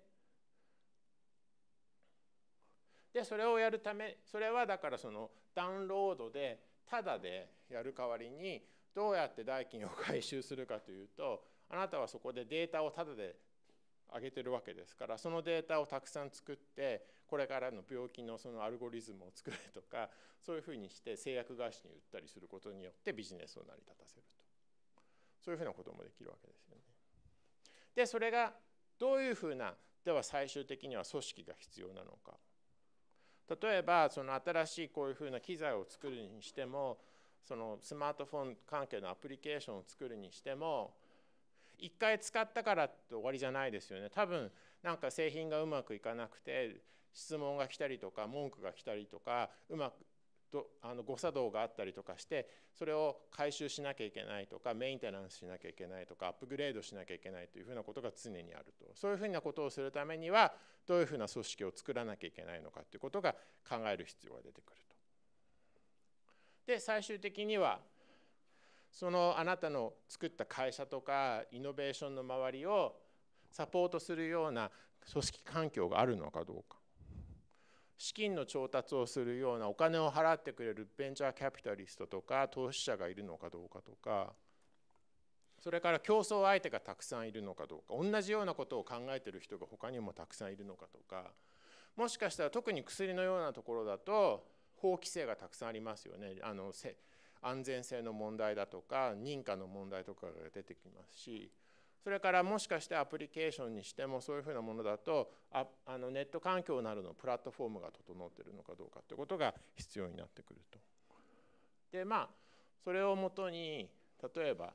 でそれをやるため、それはだからそのダウンロードでタダでやる代わりにどうやって代金を回収するかというと、あなたはそこでデータをタダで上げてるわけですから、そのデータをたくさん作ってこれからの病気のそのアルゴリズムを作るとか、そういうふうにして製薬会社に売ったりすることによってビジネスを成り立たせると、そういうふうなこともできるわけですよね。でそれがどういうふうな、では最終的には組織が必要なのか。例えばその新しいこういうふうな機材を作るにしても、そのスマートフォン関係のアプリケーションを作るにしても、一回使ったからって終わりじゃないですよね。多分なんか製品がうまくいかなくて質問が来たりとか文句が来たりとか、うまくとあの誤作動があったりとかして、それを回収しなきゃいけないとか、メンテナンスしなきゃいけないとか、アップグレードしなきゃいけないというふうなことが常にあると。そういうふうなことをするためにはどういうふうな組織を作らなきゃいけないのかということが考える必要が出てくると。で最終的にはそのあなたの作った会社とかイノベーションの周りをサポートするような組織環境があるのかどうか、資金の調達をするようなお金を払ってくれるベンチャーキャピタリストとか投資者がいるのかどうかとか、それから競争相手がたくさんいるのかどうか、同じようなことを考えている人が他にもたくさんいるのかとか、もしかしたら特に薬のようなところだと法規制がたくさんありますよね。あの安全性の問題だとか認可の問題とかが出てきますし、それからもしかしてアプリケーションにしてもそういうふうなものだと、ああのネット環境などのプラットフォームが整っているのかどうかということが必要になってくると。でまあそれをもとに、例えば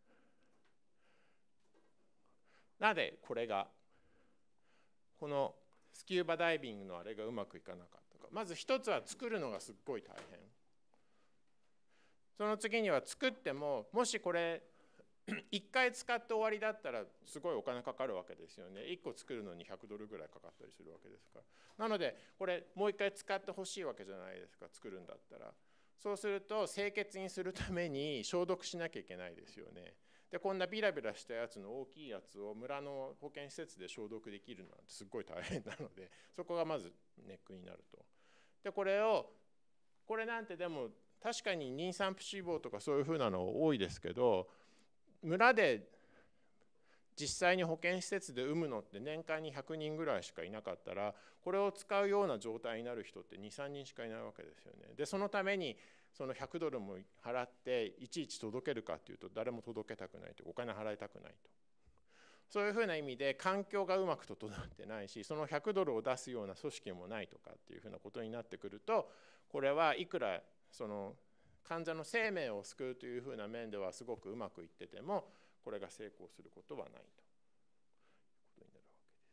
なぜこれがこのスキューバダイビングのあれがうまくいかなかったか。まず一つは作るのがすっごい大変。その次には作っても、もしこれいっかい使って終わりだったらすごいお金かかるわけですよね。いっこ作るのにひゃくドルぐらいかかったりするわけですから。なのでこれもういっかい使ってほしいわけじゃないですか、作るんだったら。 そうすると清潔にするために消毒しなきゃいけないですよね。でこんなビラビラしたやつの大きいやつを村の保健施設で消毒できるなんてすごい大変なので、そこがまずネックになると。でこれをこれなんてでも確かに妊産婦死亡とかそういうふうなの多いですけど、村で実際に保健施設で産むのって年間にひゃくにんぐらいしかいなかったら、これを使うような状態になる人ってにさんにんしかいないわけですよね。でそのためにそのひゃくドルも払っていちいち届けるかっていうと、誰も届けたくないと、お金払いたくないと。そういうふうな意味で環境がうまく整ってないし、そのひゃくドルを出すような組織もないとかっていうふうなことになってくると、これはいくらその患者の生命を救うというふうな面ではすごくうまくいってても、これが成功することはないということになるわけです。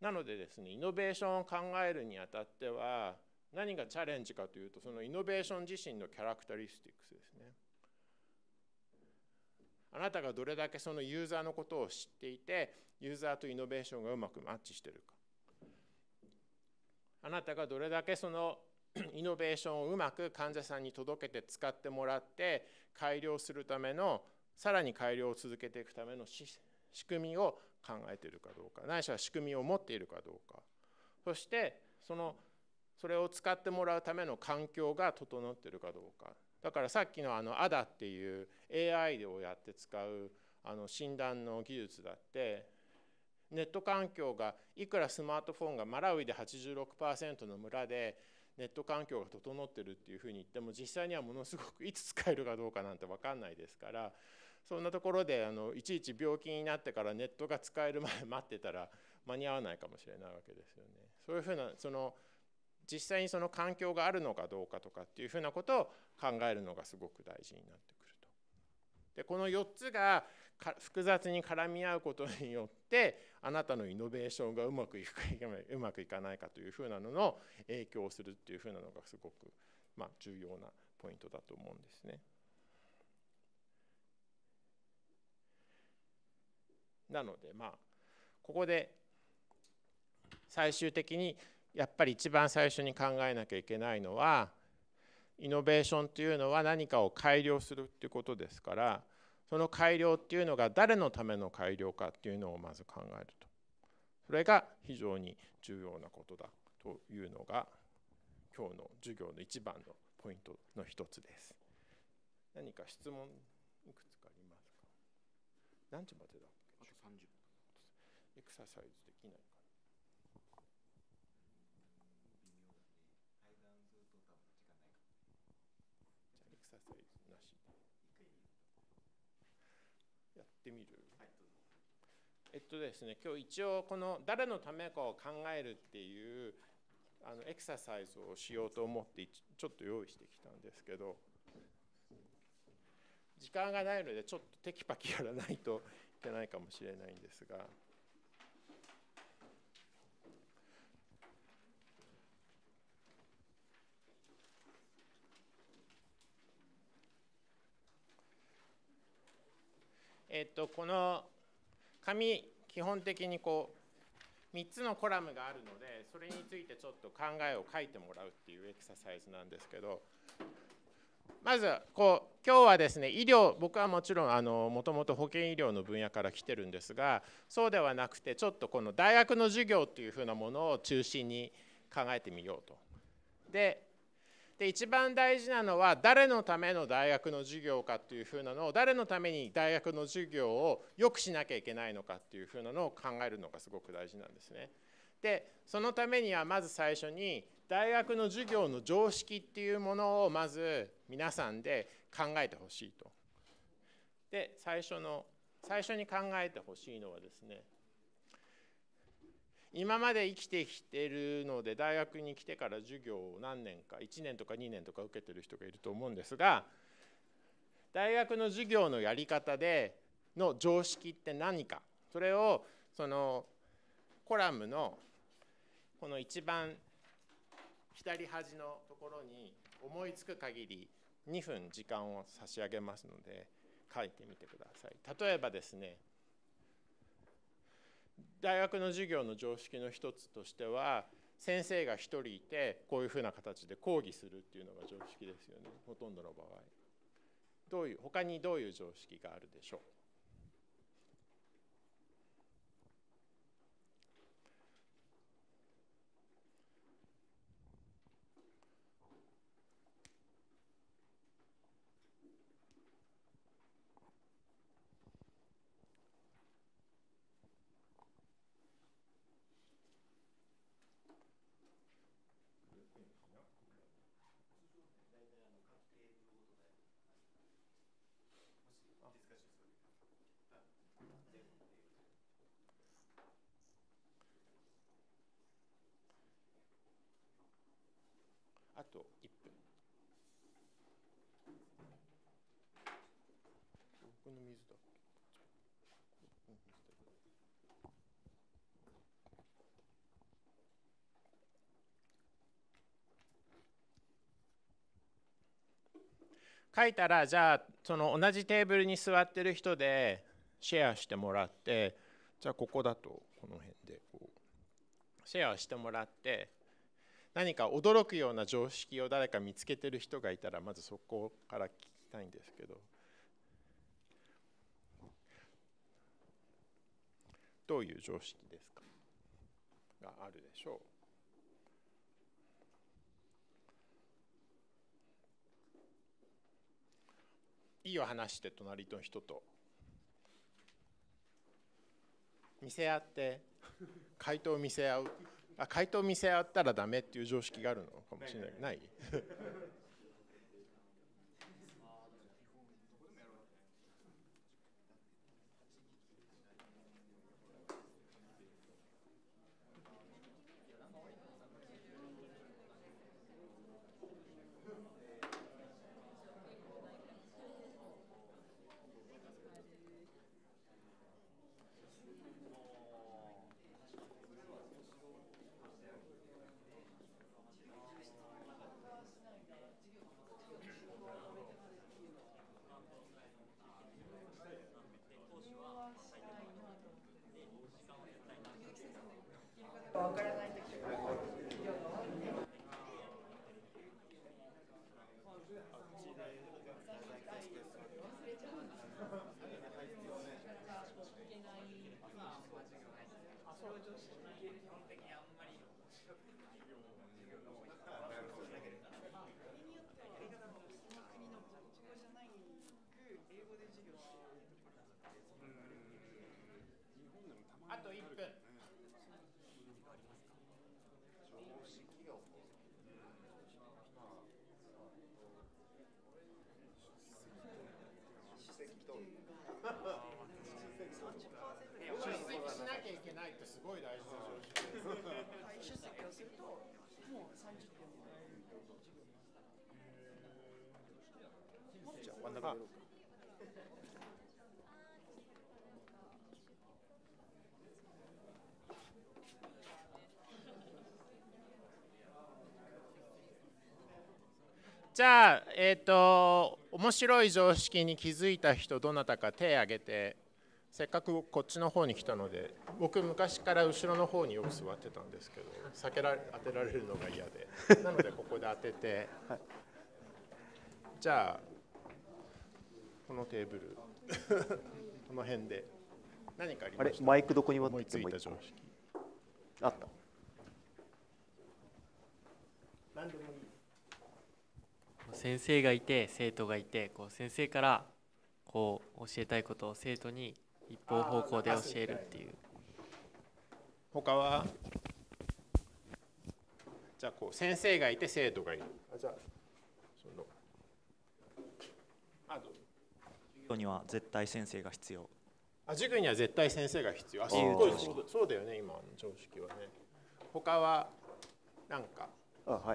なのでですね、イノベーションを考えるにあたっては何がチャレンジかというと、そのイノベーション自身のキャラクタリスティックスですね。あなたがどれだけそのユーザーのことを知っていて、ユーザーとイノベーションがうまくマッチしているか。あなたがどれだけそのイノベーションをうまく患者さんに届けて使ってもらって改良するための、さらに改良を続けていくための仕組みを考えているかどうか、ないしは仕組みを持っているかどうか、そしてそのそれを使ってもらうための環境が整っているかどうか。だからさっきのあの エーディーエー っていう エーアイ をやって使うあの診断の技術だって、ネット環境がいくらスマートフォンがマラウイで はちじゅうろくパーセント の村でネット環境が整ってるっていうふうに言っても、実際にはものすごくいつ使えるかどうかなんて分かんないですから、そんなところであのいちいち病気になってからネットが使えるまで待ってたら間に合わないかもしれないわけですよね。そういうふうなその実際にその環境があるのかどうかとかっていうふうなことを考えるのがすごく大事になってくると。でこのよっつが複雑に絡み合うことによって、あなたのイノベーションがうまくいくかうまくいかないかというふうなのの影響をするっていうふうなのがすごく、まあ、重要なポイントだと思うんですね。なのでまあここで最終的にやっぱり一番最初に考えなきゃいけないのは、イノベーションというのは何かを改良するっていうことですから、その改良っていうのが誰のための改良かっていうのをまず考えると。それが非常に重要なことだというのが今日の授業の一番のポイントの一つです。何か質問いくつかありますか？何時までだっけ？あとさんじゅっぷん。エクササイズできないかな。じゃあエクササイズなしでやってみる？えっとですね、今日一応この誰のためかを考えるっていうあのエクササイズをしようと思ってちょっと用意してきたんですけど、時間がないのでちょっとテキパキやらないといけないかもしれないんですが、えっとこの紙基本的にこうみっつのコラムがあるので、それについてちょっと考えを書いてもらうっていうエクササイズなんですけど、まずこう今日はですね、医療、僕はもちろんあのもともと保健医療の分野から来てるんですが、そうではなくてちょっとこの大学の授業っていうふうなものを中心に考えてみようと。でで一番大事なのは誰のための大学の授業かっていうふうなのを、誰のために大学の授業を良くしなきゃいけないのかっていうふうなのを考えるのがすごく大事なんですね。でそのためにはまず最初に大学の授業の常識っていうものをまず皆さんで考えてほしいと。で最初の最初に考えてほしいのはですね、今まで生きてきているので大学に来てから授業を何年かいちねんとかにねんとか受けてる人がいると思うんですが、大学の授業のやり方での常識って何か、それをそのコラムのこの一番左端のところに思いつく限りにふん時間を差し上げますので書いてみてください。例えばですね、大学の授業の常識の一つとしては、 先生がひとりいてこういうふうな形で講義するっていうのが常識ですよね、ほとんどの場合。どういう他にどういう常識があるでしょう？あといっぷん。僕の水だっけ？書いたら、じゃあその同じテーブルに座ってる人でシェアしてもらって、じゃあここだとこの辺でこうシェアしてもらって、何か驚くような常識を誰か見つけてる人がいたらまずそこから聞きたいんですけど、どういう常識ですかがあるでしょう？いいよ話して隣の人と見せ合って回答を見せ合う。あ、回答を見せ合ったらダメっていう常識があるのかもしれない。ない？わからない時とか。あといっぷん。出席しなきゃいけないってすごい大事な常識です。出席をするともうさんじゅっぷん。じゃあ真ん中やろうか。じゃあ、えっと、面白い常識に気づいた人、どなたか手を挙げて、せっかくこっちの方に来たので、僕、昔から後ろの方によく座ってたんですけど、避けられ当てられるのが嫌で、なので、ここで当てて、はい、じゃあ、このテーブル、この辺で、何かありました？あれ、 マイクどこに持思いついた常識。 あった。 何でもいい。 先生がいて生徒がいて、こう先生からこう教えたいことを生徒に一方方向で教えるっていう。 他は？じゃあこう先生がいて生徒がいる。あ、じゃあそのあどうぞ。 授業には絶対先生が必要。 あ、授業には絶対先生が必要。あ、すごいそうだ、そうだよね、今の常識はね。他は何か？ あ、はい。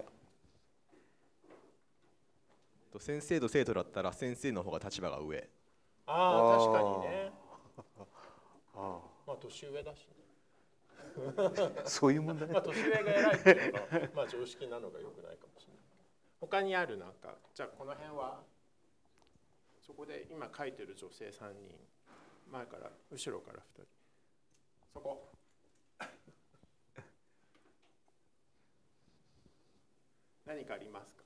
先生と生徒だったら先生の方が立場が上。 ああ、確かにね。あまあ年上だしね。 そういう問題。 まあ年上が偉いっていうのがまあ常識なのがよくないかもしれない。他にあるなんか、じゃあこの辺はそこで今書いてる女性さんにん、前から後ろからふたり。そこ。 何かありますか？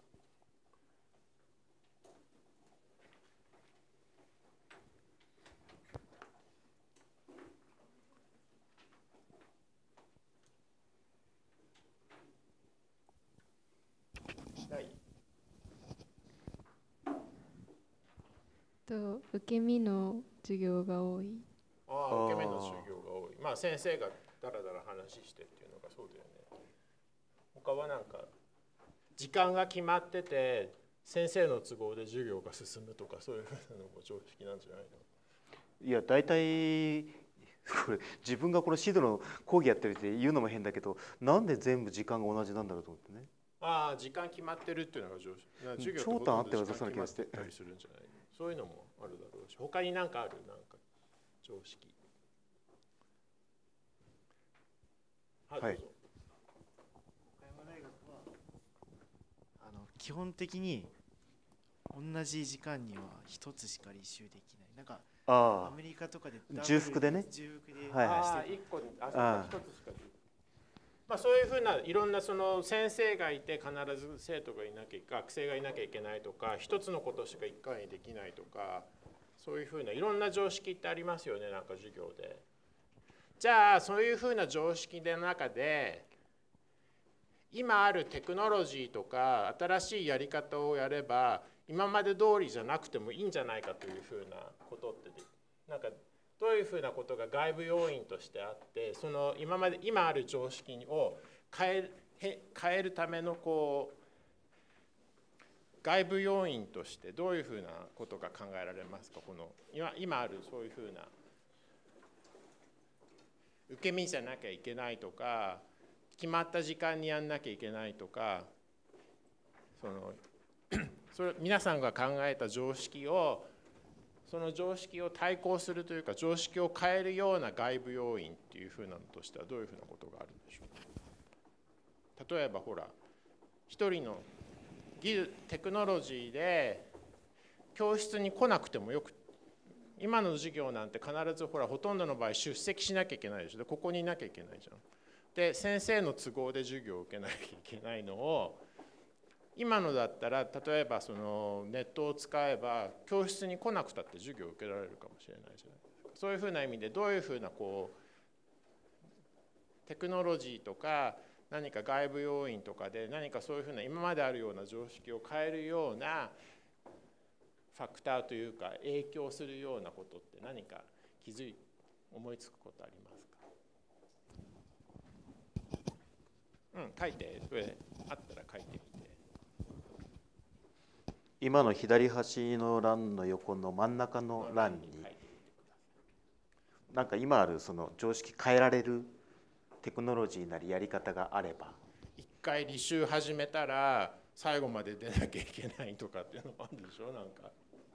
と受け身の授業が多い。 ああ、受け身の授業が多い。まあ先生がだらだら話してっていうのがそうだよね。他はなんか時間が決まってて先生の都合で授業が進むとかそういうふうなのも常識なんじゃないの？ いや大体これ自分がこの指導の講義やってるって言うのも変だけど、なんで全部時間が同じなんだろうと思ってね。 ああ、時間決まってるっていうのが常識。授業って長短あっては時間そうな気がして。 決まってたりするんじゃないの？そういうのもあるだろうし、他に何かある？なんか常識。はい、どうぞ。 岡山大学はあの基本的に同じ時間には一つしか履修できない。なんかアメリカとかで重複でね。 重複で。 はいはい。 ああ、一個あ、一つしか。まあそういうふうないろんなその先生がいて必ず生徒がいなきゃ学生がいなきゃいけないとか、一つのことしか一回にできないとか、そういうふうないろんな常識ってありますよね、なんか授業で。じゃあそういうふうな常識の中で今あるテクノロジーとか新しいやり方をやれば今まで通りじゃなくてもいいんじゃないかというふうなことってなんかどういうふうなことが外部要因としてあって、その今まで今ある常識を変え変えるためのこう外部要因としてどういうふうなことが考えられますか？この今今あるそういうふうな受け身じゃなきゃいけないとか、決まった時間にやんなきゃいけないとか、そのそれ皆さんが考えた常識をその常識を対抗するというか常識を変えるような外部要因っていうふうなのとしてはどういうふうなことがあるんでしょう？例えばほら一人の技術テクノロジーで教室に来なくてもよく今の授業なんて必ずほらほとんどの場合出席しなきゃいけないでしょ。でここにいなきゃいけないじゃん。で先生の都合で授業を受けなきゃいけないのを今のだったら例えばそのネットを使えば教室に来なくたって授業を受けられるかもしれないじゃないですか。そういうふうな意味でどういうふうなこうテクノロジーとか何か外部要因とかで何かそういうふうな今まであるような常識を変えるようなファクターというか影響するようなことって何か気づい思いつくことありますか？うん、書いて、それあったら書いてみて。 今の左端の欄の横の真ん中の欄になんか今あるその常識変えられるテクノロジーなりやり方があれば、 一回履修始めたら最後まで出なきゃいけないとかっていうのもあるでしょ。なんか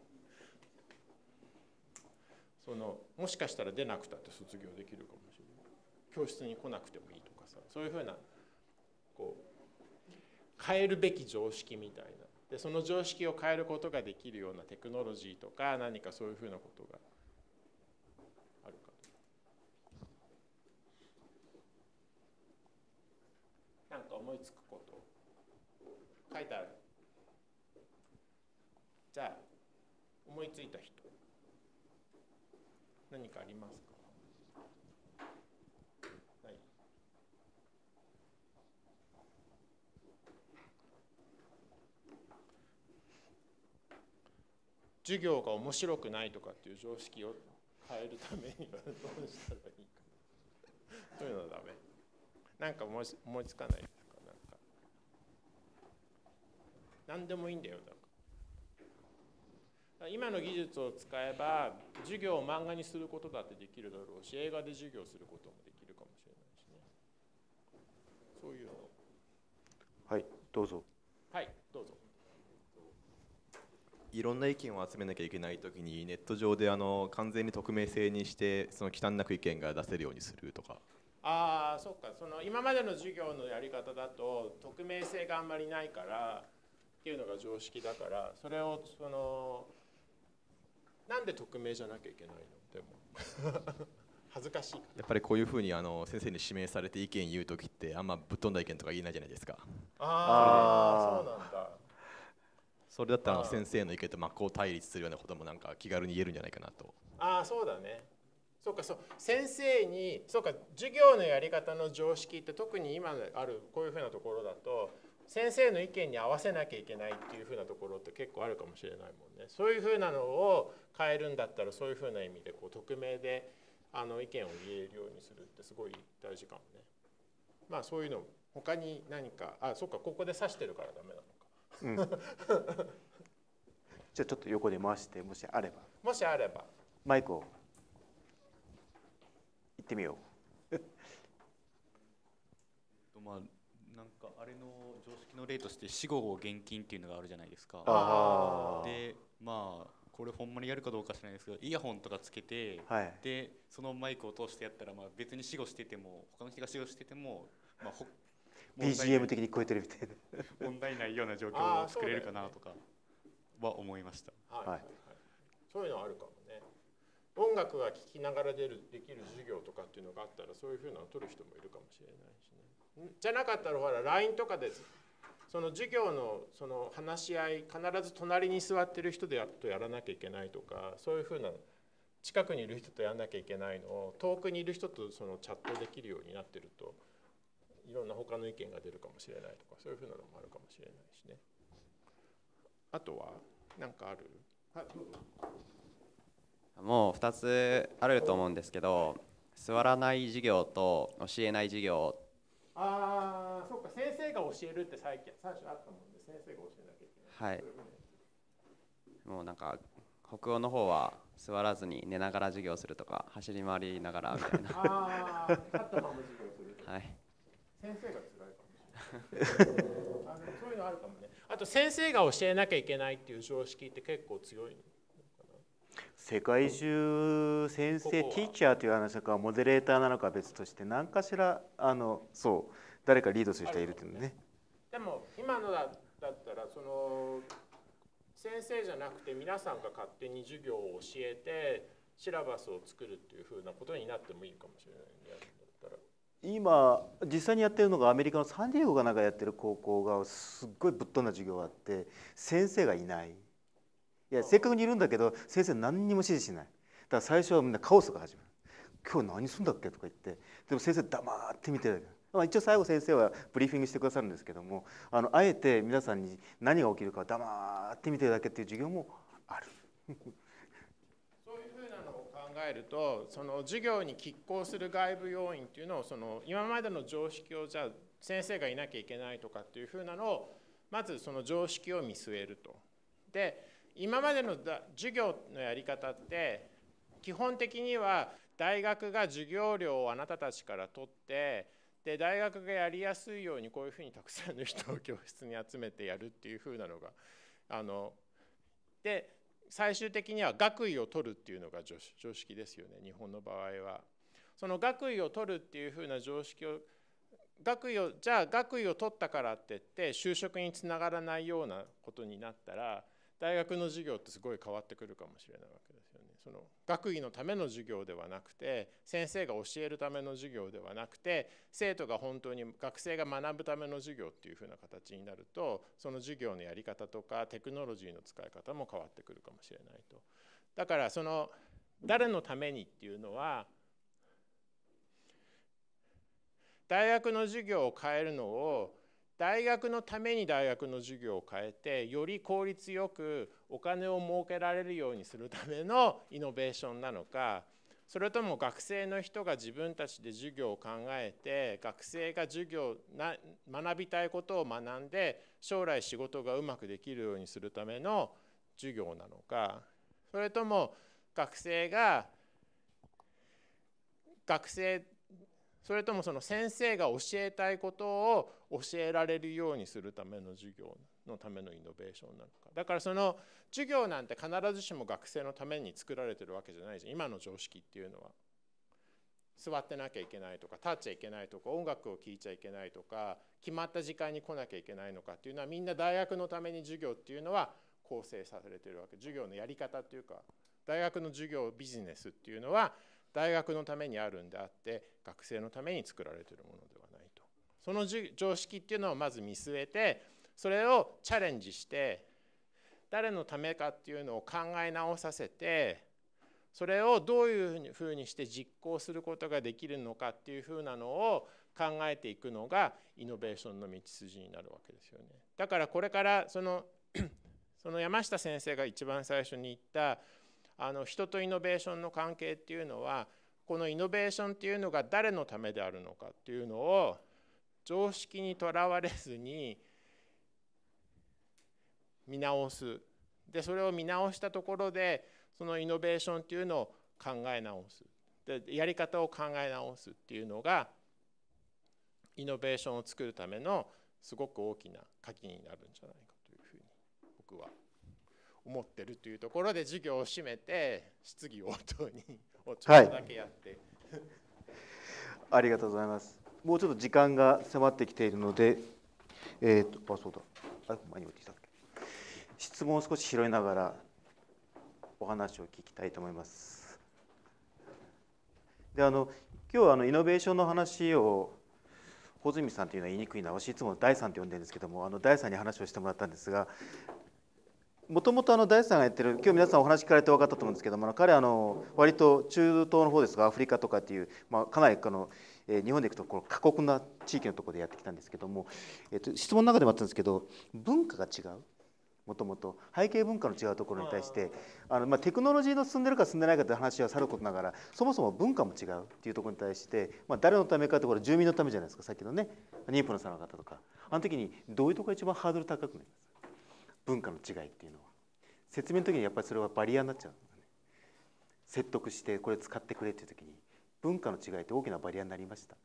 そのもしかしたら出なくたって卒業できるかもしれない。教室に来なくてもいいとかさ、そういうふうなこう変えるべき常識みたいな。でその常識を変えることができるようなテクノロジーとか何かそういうふうなことがあるかと。なんか思いつくこと書いてある。じゃあ思いついた人何かありますか？ない。授業が面白くないとかっていう常識を変えるためにはどうしたらいいか。そういうのはダメ。なんか思い思いつかないですか？なんか何でもいいんだよ。だから今の技術を使えば授業を漫画にすることだってできるだろうし、映画で授業することもできるかもしれないしね。そういうの。 はいどうぞ。 はいどうぞ。 いろんな意見を集めなきゃいけないときにネット上であの完全に匿名性にしてその忌憚なく意見が出せるようにするとか。 ああそっか。その今までの授業のやり方だと匿名性があんまりないからっていうのが常識だから、それをそのなんで匿名じゃなきゃいけないの？でも恥ずかしい。 やっぱりこういうふうにあの先生に指名されて意見言うときってあんまぶっ飛んだ意見とか言えないじゃないですか。 あああ、そうなんだ。 それだったら先生の意見と真っ向対立するようなこともなんか気軽に言えるんじゃないかなと。 ああ、そうだね。そうか、そう、先生に、そうか、授業のやり方の常識って特に今あるこういうふうなところだと先生の意見に合わせなきゃいけないっていうふうなところって結構あるかもしれないもんね。そういうふうなのを変えるんだったらそういうふうな意味でこう匿名であの意見を言えるようにするってすごい大事かもね。まあそういうの他に何か、あ、そうか、ここで指してるからダメなのか。 うん、じゃあちょっと横で回してもしあれば。 もしあれば。 マイクを行ってみよう。 まあなんかあれの常識の例として死後現金っていうのがあるじゃないですか。でまあこれほんまにやるかどうか知らないですけどイヤホンとかつけて、はい、でそのマイクを通してやったら、まあ、別に死後してても他の人が死後してても、まあ、 ビージーエム 的に聞こえてるみたいな問題ないような状況を作れるかなとかは思いました。 はいはいはい、そういうのあるかもね。音楽が聴きながら出るできる授業とかっていうのがあったらそういうふうなのを取る人もいるかもしれないしね。じゃなかったらほら ライン とかでその授業のその話し合い必ず隣に座ってる人でやとやらなきゃいけないとか、そういうふうな近くにいる人とやらなきゃいけないのを遠くにいる人とそのチャットできるようになってるといろんな他の意見が出るかもしれないとか、そういうふうなのもあるかもしれないしね。あとは何かある？はい、どうぞ。 もうふたつあると思うんですけど、座らない授業と教えない授業。 ああ、そうか、先生が教えるって最近最初あったもんで、先生が教えなきゃいけない。 はい。もうなんか北欧の方は座らずに寝ながら授業するとか走り回りながらみたいな。 ああ、立ったまま授業する。 はい。 先生が辛いかもしれない。あのそういうのあるかもね。あと先生が教えなきゃいけないっていう常識って結構強いの。 世界中先生ティーチャーという話とかモデレーターなのかは別として何かしらあのそう誰かリードする人がいるっていうのね。 でも今のだだったらその先生じゃなくて皆さんが勝手に授業を教えてシラバスを作るっていうふうなことになってもいいかもしれないね。だったら今実際にやってるのがアメリカのサンディエゴがなんかやってる高校がすっごいぶっ飛んだ授業があって先生がいない。いやせっかくにいるんだけど先生何にも指示しない。だから最初はみんなカオスが始まる。今日何するんだっけとか言ってでも先生黙って見てるだけ。まあ、一応最後先生はブリーフィングしてくださるんですけどもあのあえて皆さんに何が起きるか黙って見てるだけっていう授業もある。 そういうふうなのを考えるとその授業に拮抗する外部要因っていうのをその今までの常識をじゃあ先生がいなきゃいけないとかっていうふうなのをまずその常識を見据えると。で今までの授業のやり方って基本的には大学が授業料をあなたたちから取ってで大学がやりやすいようにこういうふうにたくさんの人を教室に集めてやるっていうふうなのがあので最終的には学位を取るっていうのが常識ですよね日本の場合は。その学位を取るっていうふうな常識を学位をじゃあ学位を取ったからって言って就職につながらないようなことになったら大学の授業ってすごい変わってくるかもしれないわけですよね。その学位のための授業ではなくて先生が教えるための授業ではなくて生徒が本当に学生が学ぶための授業っていうふうな形になるとその授業のやり方とかテクノロジーの使い方も変わってくるかもしれないと。だからその誰のためにっていうのは大学の授業を変えるのを大学のために大学の授業を変えてより効率よくお金を儲けられるようにするためのイノベーションなのかそれとも学生の人が自分たちで授業を考えて学生が授業な学びたいことを学んで将来仕事がうまくできるようにするための授業なのかそれとも学生が学生それともその先生が教えたいことを教えられるようにするための授業のためのイノベーションなのか。だからその授業なんて必ずしも学生のために作られてるわけじゃないじゃん。今の常識っていうのは座ってなきゃいけないとか立っちゃいけないとか音楽を聴いちゃいけないとか決まった時間に来なきゃいけないのかっていうのはみんな大学のために授業っていうのは構成されてるわけ。授業のやり方っていうか大学の授業ビジネスっていうのは大学のためにあるんであって学生のために作られているものではないと。 その常識っていうのをまず見据えて、それをチャレンジして誰のためかっていうのを考え直させて、それをどういうふうにして実行することができるのかっていうふうなのを考えていくのがイノベーションの道筋になるわけですよね。だからこれからそのその山下先生が一番最初に言ったあの人とイノベーションの関係っていうのは、このイノベーションっていうのが誰のためであるのかっていうのを常識にとらわれずに見直す。でそれを見直したところでそのイノベーションっていうのを考え直す。でやり方を考え直すっていうのがイノベーションを作るためのすごく大きな鍵になるんじゃないかというふうに僕は思ってるというところで、授業を締めて質疑応答にをちょっとだけやって、 はい、ありがとうございます。もうちょっと時間が迫ってきているので、えー、とあそうだあ前に置いてきたっけ、質問を少し拾いながらお話を聞きたいと思います。であの今日はあのイノベーションの話を穂積さんというのは言いにくいな、私いつも大さんと呼んでるんですけども、あの大さんに話をしてもらったんですが、もともとあの大さんがやってる、今日皆さんお話聞かれて分かったと思うんですけども、彼はあの割と中東の方ですがアフリカとかっていう、まあ、かなりこの、えー、日本でいくとこの過酷な地域のところでやってきたんですけども、えー、と質問の中でもあったんですけど、文化が違う、もともと背景文化の違うところに対してあの、まあ、テクノロジーの進んでるか進んでないかという話はさることながら、そもそも文化も違うっていうところに対して、まあ、誰のためかというところ、住民のためじゃないですか。さっきのね妊婦のさんの方とか、あの時にどういうところが一番ハードル高くなります？文化の違いっていうのは説明の時にやっぱりそれはバリアになっちゃう、ね、説得してこれ使ってくれっていう時に文化の違いって大きなバリアになりました？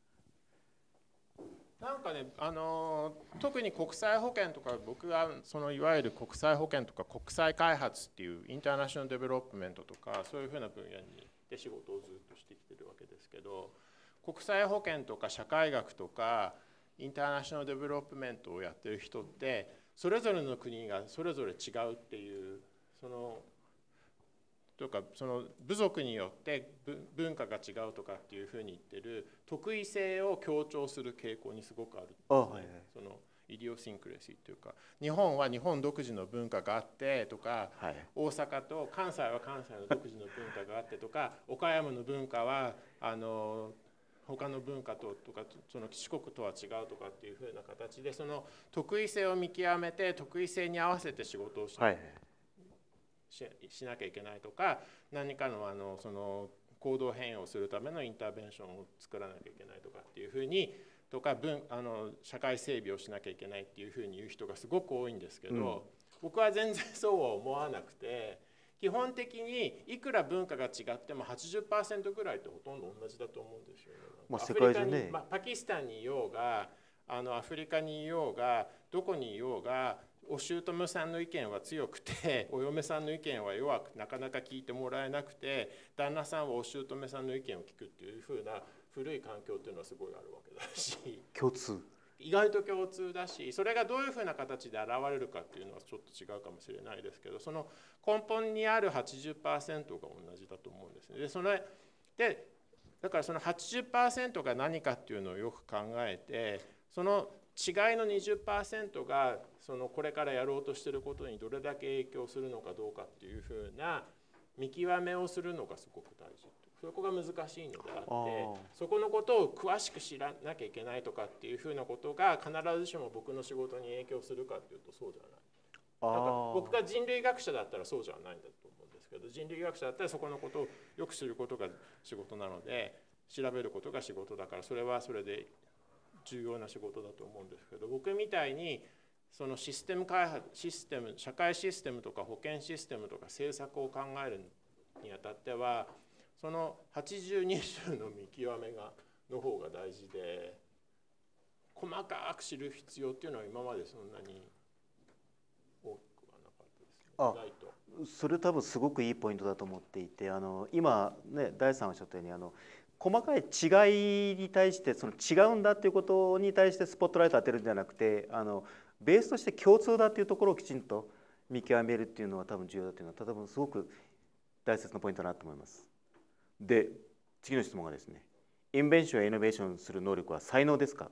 なんかね、あの特に国際保険とか、僕はそのいわゆる国際保険とか国際開発っていうインターナショナルデベロップメントとかそういうふうな分野にで仕事をずっとしてきてるわけですけど、国際保険とか社会学とかインターナショナルデベロップメントをやってる人ってそれぞれの国がそれぞれ違うっていう、そのというかその部族によって文化が違うとかっていうふうに言ってる特異性を強調する傾向にすごくあるんですね。あ、はいはい、そのイディオシンクレシーっていうか、日本は日本独自の文化があってとか、はい、大阪と関西は関西の独自の文化があってとか、岡山の文化はあの他の文化ととかその四国とは違うとかっていうふうな形で、その特異性を見極めて特異性に合わせて仕事をして、はい、し, しなきゃいけないとか、何か の, あのその行動変容をするためのインターベンションを作らなきゃいけないとかっていうふうにとか文あの社会整備をしなきゃいけないっていうふうに言う人がすごく多いんですけど、うん、僕は全然そうは思わなくて、基本的にいくら文化が違っても はちじゅっパーセント ぐらいってほとんど同じだと思うんですよね。まあ、世界中ね、まあ、パキスタンにいようがあのアフリカにいようがどこにいようが、お姑さんの意見は強くてお嫁さんの意見は弱くなかなか聞いてもらえなくて、旦那さんはお姑さんの意見を聞くっていう風な古い環境っていうのはすごいあるわけだし、共通意外と共通だし、それがどういう風な形で現れるかっていうのはちょっと違うかもしれないですけど、その根本にある はちじゅっパーセント が同じだと思うんですね。でそれでだからその はちじゅっパーセント が何かっていうのをよく考えて、その違いの にじゅっパーセント がそのこれからやろうとしていることにどれだけ影響するのかどうかっていうふうな見極めをするのがすごく大事。そこが難しいのであって、そこのことを詳しく知らなきゃいけないとかっていうふうなことが必ずしも僕の仕事に影響するかっていうとそうじゃない。なんか僕が人類学者だったらそうじゃないんだと思うんですけど、人類学者だったらそこのことをよく知ることが仕事なので、調べることが仕事だから、それはそれで重要な仕事だと思うんですけど、僕みたいにそのシステム開発、システム、社会システムとか保険システムとか政策を考えるにあたっては、そのはちじゅうに種の見極めがの方が大事で、細かく知る必要っていうのは今までそんなに多くはなかったですね。 あ、意外とそれ多分すごくいいポイントだと思っていて、あの今ね大さんがおっしゃったように、あの細かい違いに対してその違うんだっていうことに対してスポットライト当てるんじゃなくて、あのベースとして共通だっていうところをきちんと見極めるっていうのは多分重要だっていうのは多分すごく大切なポイントだなと思います。で次の質問がですね、インベンションやイノベーションする能力は才能ですか？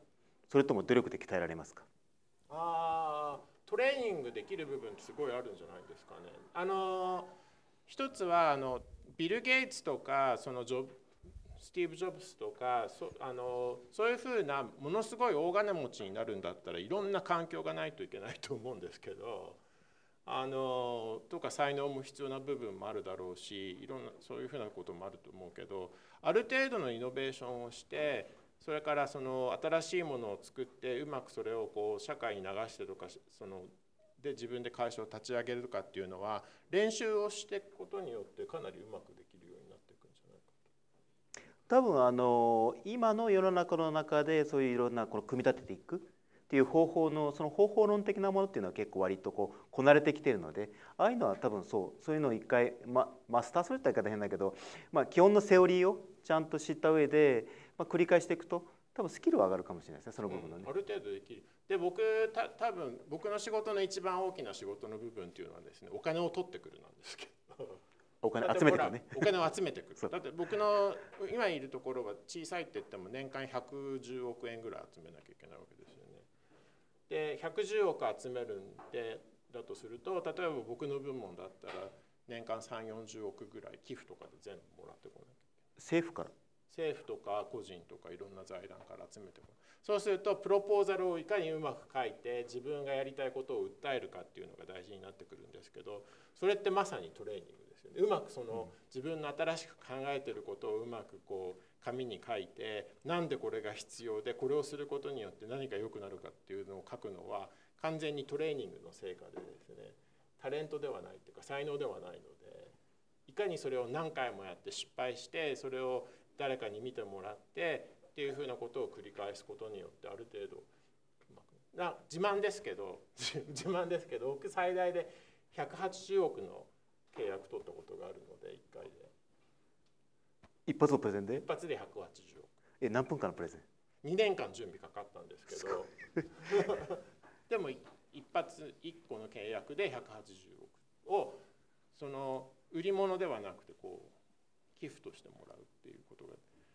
それとも努力で鍛えられますか？ あトレーニングできる部分ってすごいあるんじゃないですかね。あの一つはあのビル・ゲイツとかそのジョブスティーブ・ジョブズとか そ, あのそういうふうなものすごい大金持ちになるんだったらいろんな環境がないといけないと思うんですけど、あのとか才能も必要な部分もあるだろうし、いろんなそういうふうなこともあると思うけど、ある程度のイノベーションをして、それからその新しいものを作ってうまくそれをこう社会に流してとか、そので自分で会社を立ち上げるとかっていうのは練習をしていくことによってかなりうまくできるようになっていくんじゃないかと。 多分あの今の世の中の中でそういういろんなこの組み立てていくっていう方法のその方法論的なものっていうのは結構割とこうこなれてきているので、ああいうのは多分そうそういうのを一回、ま、マスターするって言い方変だけど、まあ、基本のセオリーをちゃんと知った上で、まあ、繰り返していくと多分スキルは上がるかもしれないですね、その部分のね、 うん、ある程度できる。で僕た多分僕の仕事の一番大きな仕事の部分っていうのはですね、お金を取ってくるなんですけどお金集めてくるねお金を集めてくるだって僕の今いるところは小さいって言っても年間ひゃくじゅうおくえんぐらい集めなきゃいけないわけですよね。でひゃくじゅうおく集めるんでだとすると、例えば僕の部門だったら年間さんじゅうよんじゅうおくぐらい寄付とかで全部もらってこなきゃいけない。 政府から政府とか個人とかいろんな財団から集めてもらう。そうするとプロポーザルをいかにうまく書いて自分がやりたいことを訴えるかっていうのが大事になってくるんですけど、それってまさにトレーニングですよね。うまくその自分の新しく考えてることをうまくこう紙に書いて、なんでこれが必要でこれをすることによって何か良くなるかっていうのを書くのは完全にトレーニングの成果でですね、タレントではないっていうか才能ではないので、いかにそれを何回もやって失敗してそれを誰かに見てもらってっていうふうなことを繰り返すことによってある程度な自慢ですけど自慢ですけど僕最大でひゃくはちじゅうおくの契約取ったことがあるのでいっかいで一発のプレゼンで一発でひゃくはちじゅうおくえ何分間のプレゼンにねんかん準備かかったんですけどでも一発いっこの契約でひゃくはちじゅうおくをその売り物ではなくてこう寄付としてもらうっていうことが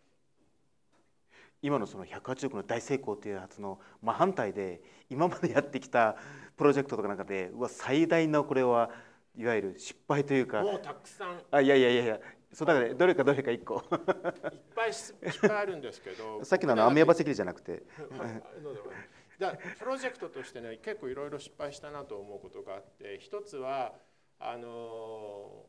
今のそのひゃくはちじゅうおくの大成功っていうやつの真反対で、今までやってきたプロジェクトとかなんかでうわ最大のこれはいわゆる失敗というか、 もうたくさんあいやいやいやいやそうだからどれかどれかいっこいっぱい失敗あるんですけどさっきのあのアメヤバ関じゃなくてだプロジェクトとしてね結構いろいろ失敗したなと思うことがあって、一つはあの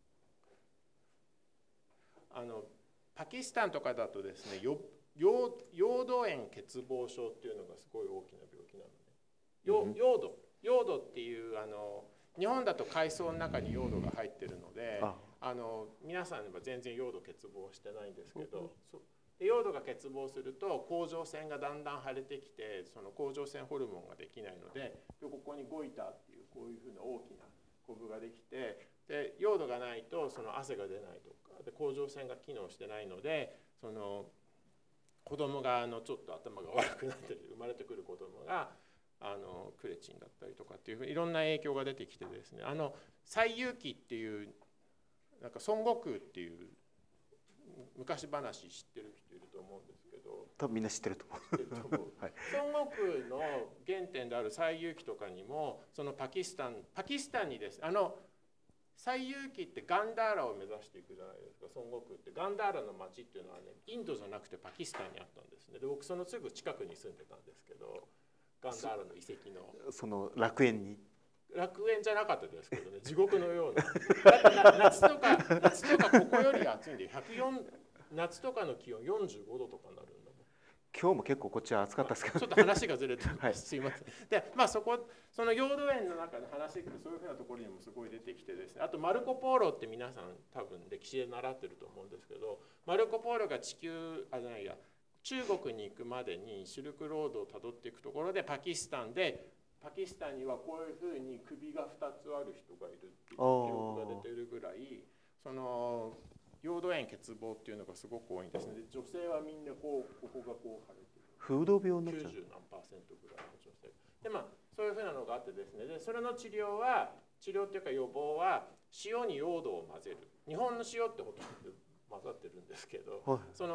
あのパキスタンとかだとですねよ溶土炎欠乏症っていうのがすごい大きな病気なのね。溶土溶土っていうあの日本だと海藻の中に溶土が入ってるので、ああの皆さんは全然溶土欠乏してないんですけど、で溶土が欠乏すると甲状腺がだんだん腫れてきて、その甲状腺ホルモンができないので、でここにゴイターっていうこういうふうな大きなコブができて、で溶土がないとその汗が出ないとかで甲状腺が機能してないので、その子供があのちょっと頭が悪くなって生まれてくる子供があのクレチンだったりとかっていういろんな影響が出てきてですね、あの西遊記っていうなんか孫悟空っていう昔話知ってる人いると思うんですけど、 多分みんな知ってると思うはい、孫悟空の原点である西遊記とかにもそのパキスタンパキスタンにですあの西遊記ってガンダーラを目指していくじゃないですか。孫悟空ってガンダーラの町っていうのはねインドじゃなくてパキスタンにあったんですね。で僕そのすぐ近くに住んでたんですけど、ガンダーラの遺跡のその楽園に楽園じゃなかったですけどね、地獄のようなだって夏とか夏とかここより暑いんでひゃくよん夏とかの気温よんじゅうごどとかになるんだもん。 今日も結構こっちは暑かったですけど、 ちょっと話がずれてる、はい、すいません。でまあそこその溶土園の中で話してくるそういうふうなところにもすごい出てきてですね、あとマルコ・ポーロって皆さん多分歴史で習ってると思うんですけど、マルコ・ポーロが地球あじゃないや中国に行くまでにシルクロードをたどっていくところでパキスタンでパキスタンにはこういうふうに首がふたつある人がいるっていう記録が出てるぐらい、その溶土炎欠乏っていうのがすごく多いんですね。で女性はみんなこうここがこう腫れてる。 風土病になっちゃう。 きゅうじゅうなんパーセントぐらいの女性。でまあそういうふうなのがあってですね。でそれの治療は治療っていうか予防は塩に溶土を混ぜる。日本の塩ってほとんど混ざってるんですけど、はい、その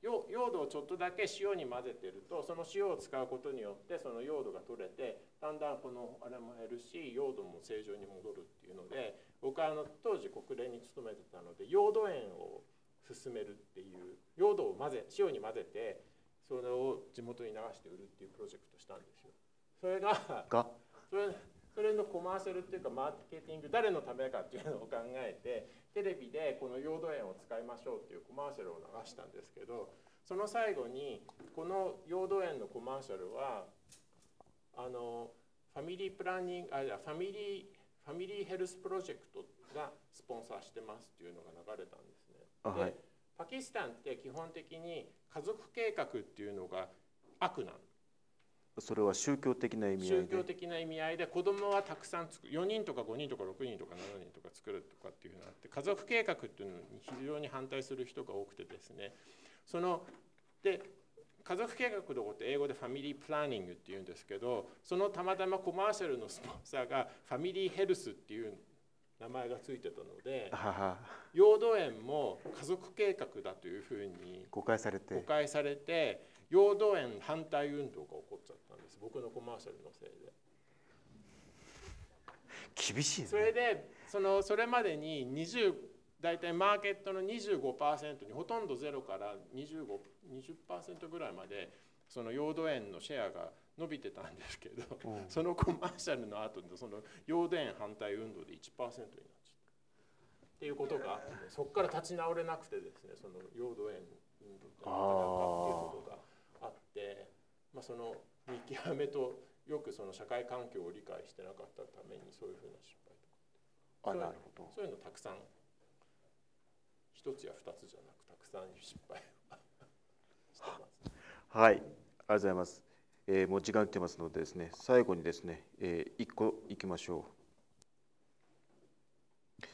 用土をちょっとだけ塩に混ぜてると、その塩を使うことによってその用土が取れて、だんだんこのあれも減るし用土も正常に戻るっていうので、僕はあの当時国連に勤めてたので用土園を進めるっていう、用土を混ぜ塩に混ぜてそれを地元に流して売るっていうプロジェクトしたんですよ。それがそれそれのコマーシャルっていうかマーケティング、誰のためかっていうのを考えて、テレビでこの用土園を使いましょうっていうコマーシャルを流したんですけど、その最後にこの用土園のコマーシャルはあのファミリープランニング、あ、ファミリーファミリーヘルスプロジェクトがスポンサーしてますっていうのが流れたんですね。 はい、 でパキスタンって基本的に家族計画っていうのが悪なの。 それは宗教的な意味合いで、 宗教的な意味合いで子供はたくさんつく、よにんとかごにんとかろくにんとかななにんとか作るとかっていうのがあって、家族計画っていうのに非常に反対する人が多くてですね、そので家族計画のこと英語でファミリープランニングっていうんですけど、そのたまたまコマーシャルのスポンサーがファミリーヘルスっていう名前がついてたので、用土園も家族計画だというふうに誤解されて誤解されて用土園反対運動が起こっちゃったんです、僕のコマーシャルのせいで。 厳しいね。 それでそのそれまでににじゅう大体マーケットの にじゅうごパーセント にほとんどゼロからにじゅうご、にじゅっパーセント ぐらいまでその用土園のシェアが伸びてたんですけど、そのコマーシャルの後のその用土園反対運動で いちパーセント になっちゃったっていうことがあって、そこから立ち直れなくてですね、その用土園運動って何だかっていうことがあって、まあ、その見極めとよくその社会環境を理解してなかったためにそういうふうな失敗とか、 あ、なるほど、 そういうのたくさん一つや二つじゃなくたくさん失敗をしてます。 はい、ありがとうございます。えー、もう時間来てますのでですね、最後にですね、えー、いっこいきましょう。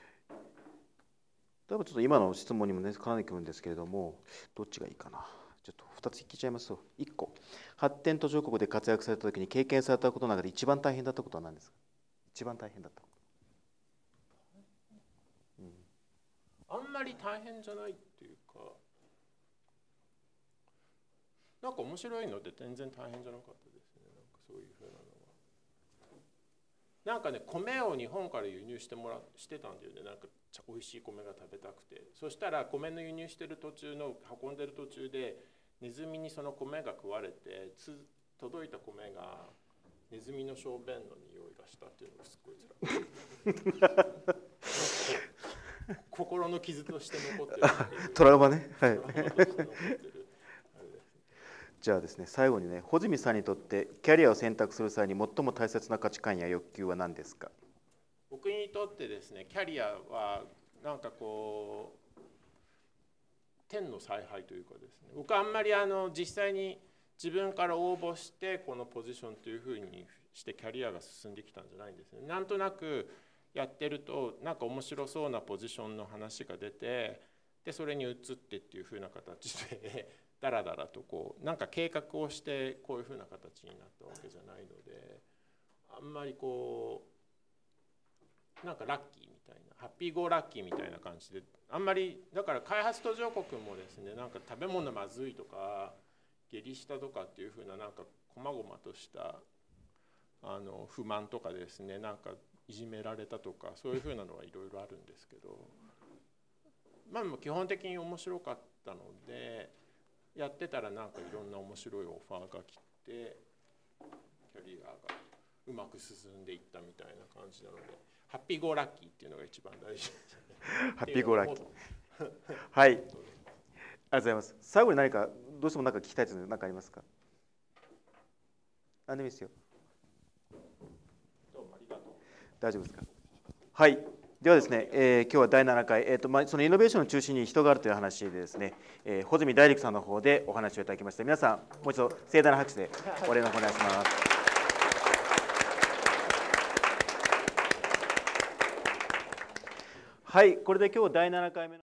多分ちょっと今の質問にもね絡んでくるんですけれども、どっちがいいかな。ちょっとふたつ聞いちゃいますと、いっこ、発展途上国で活躍されたときに経験されたことの中で一番大変だったことは何ですか？一番大変だったこと。うん、 あんまり大変じゃないっていうか、なんか面白いので全然大変じゃなかったですね。なんかそういうふうなのは。なんかね、米を日本から輸入してもらしてたんだよね。なんか美味しい米が食べたくて、そしたら米の輸入してる途中の運んでる途中でネズミにその米が食われて、つ届いた米がネズミの小便の匂いがしたっていうのがすごい辛かった心の傷として残ってるトラウマね。はいじゃあですね、最後にね、穂積さんにとってキャリアを選択する際に最も大切な価値観や欲求は何ですか？ 僕にとってですね、キャリアはなんかこう天の采配というかですね、僕はあんまりあの実際に自分から応募してこのポジションというふうにしてキャリアが進んできたんじゃないんですね。なんとなくやってるとなんか面白そうなポジションの話が出て、でそれに移ってっていうふうな形でだらだらとこうなんか計画をしてこういうふうな形になったわけじゃないので、あんまりこうなんかラッキーみたいな、ハッピーゴーラッキーみたいな感じで、あんまりだから開発途上国もですね、なんか食べ物まずいとか下痢したとかっていうふうななんかこまごまとしたあの不満とかですね、なんかいじめられたとかそういうふうなのはいろいろあるんですけど、まあ基本的に面白かったので、やってたらなんかいろんな面白いオファーが来てキャリアがうまく進んでいったみたいな感じなので、ハッピーゴーラッキーっていうのが一番大事ですね。 ハッピーゴーラッキーはい、ありがとうございます。最後に何かどうしても何か聞きたいというの何かありますか？何でもいいですよ。 どうもありがとう。 大丈夫ですか？はい、ではですね、えー、今日はだいななかい、えーとまあ、そのイノベーションの中心に人があるという話でですね、えー、穂積大陸さんの方でお話をいただきました。皆さんもう一度盛大な拍手でお礼の方お願いします。はい、これで今日だいななかいめの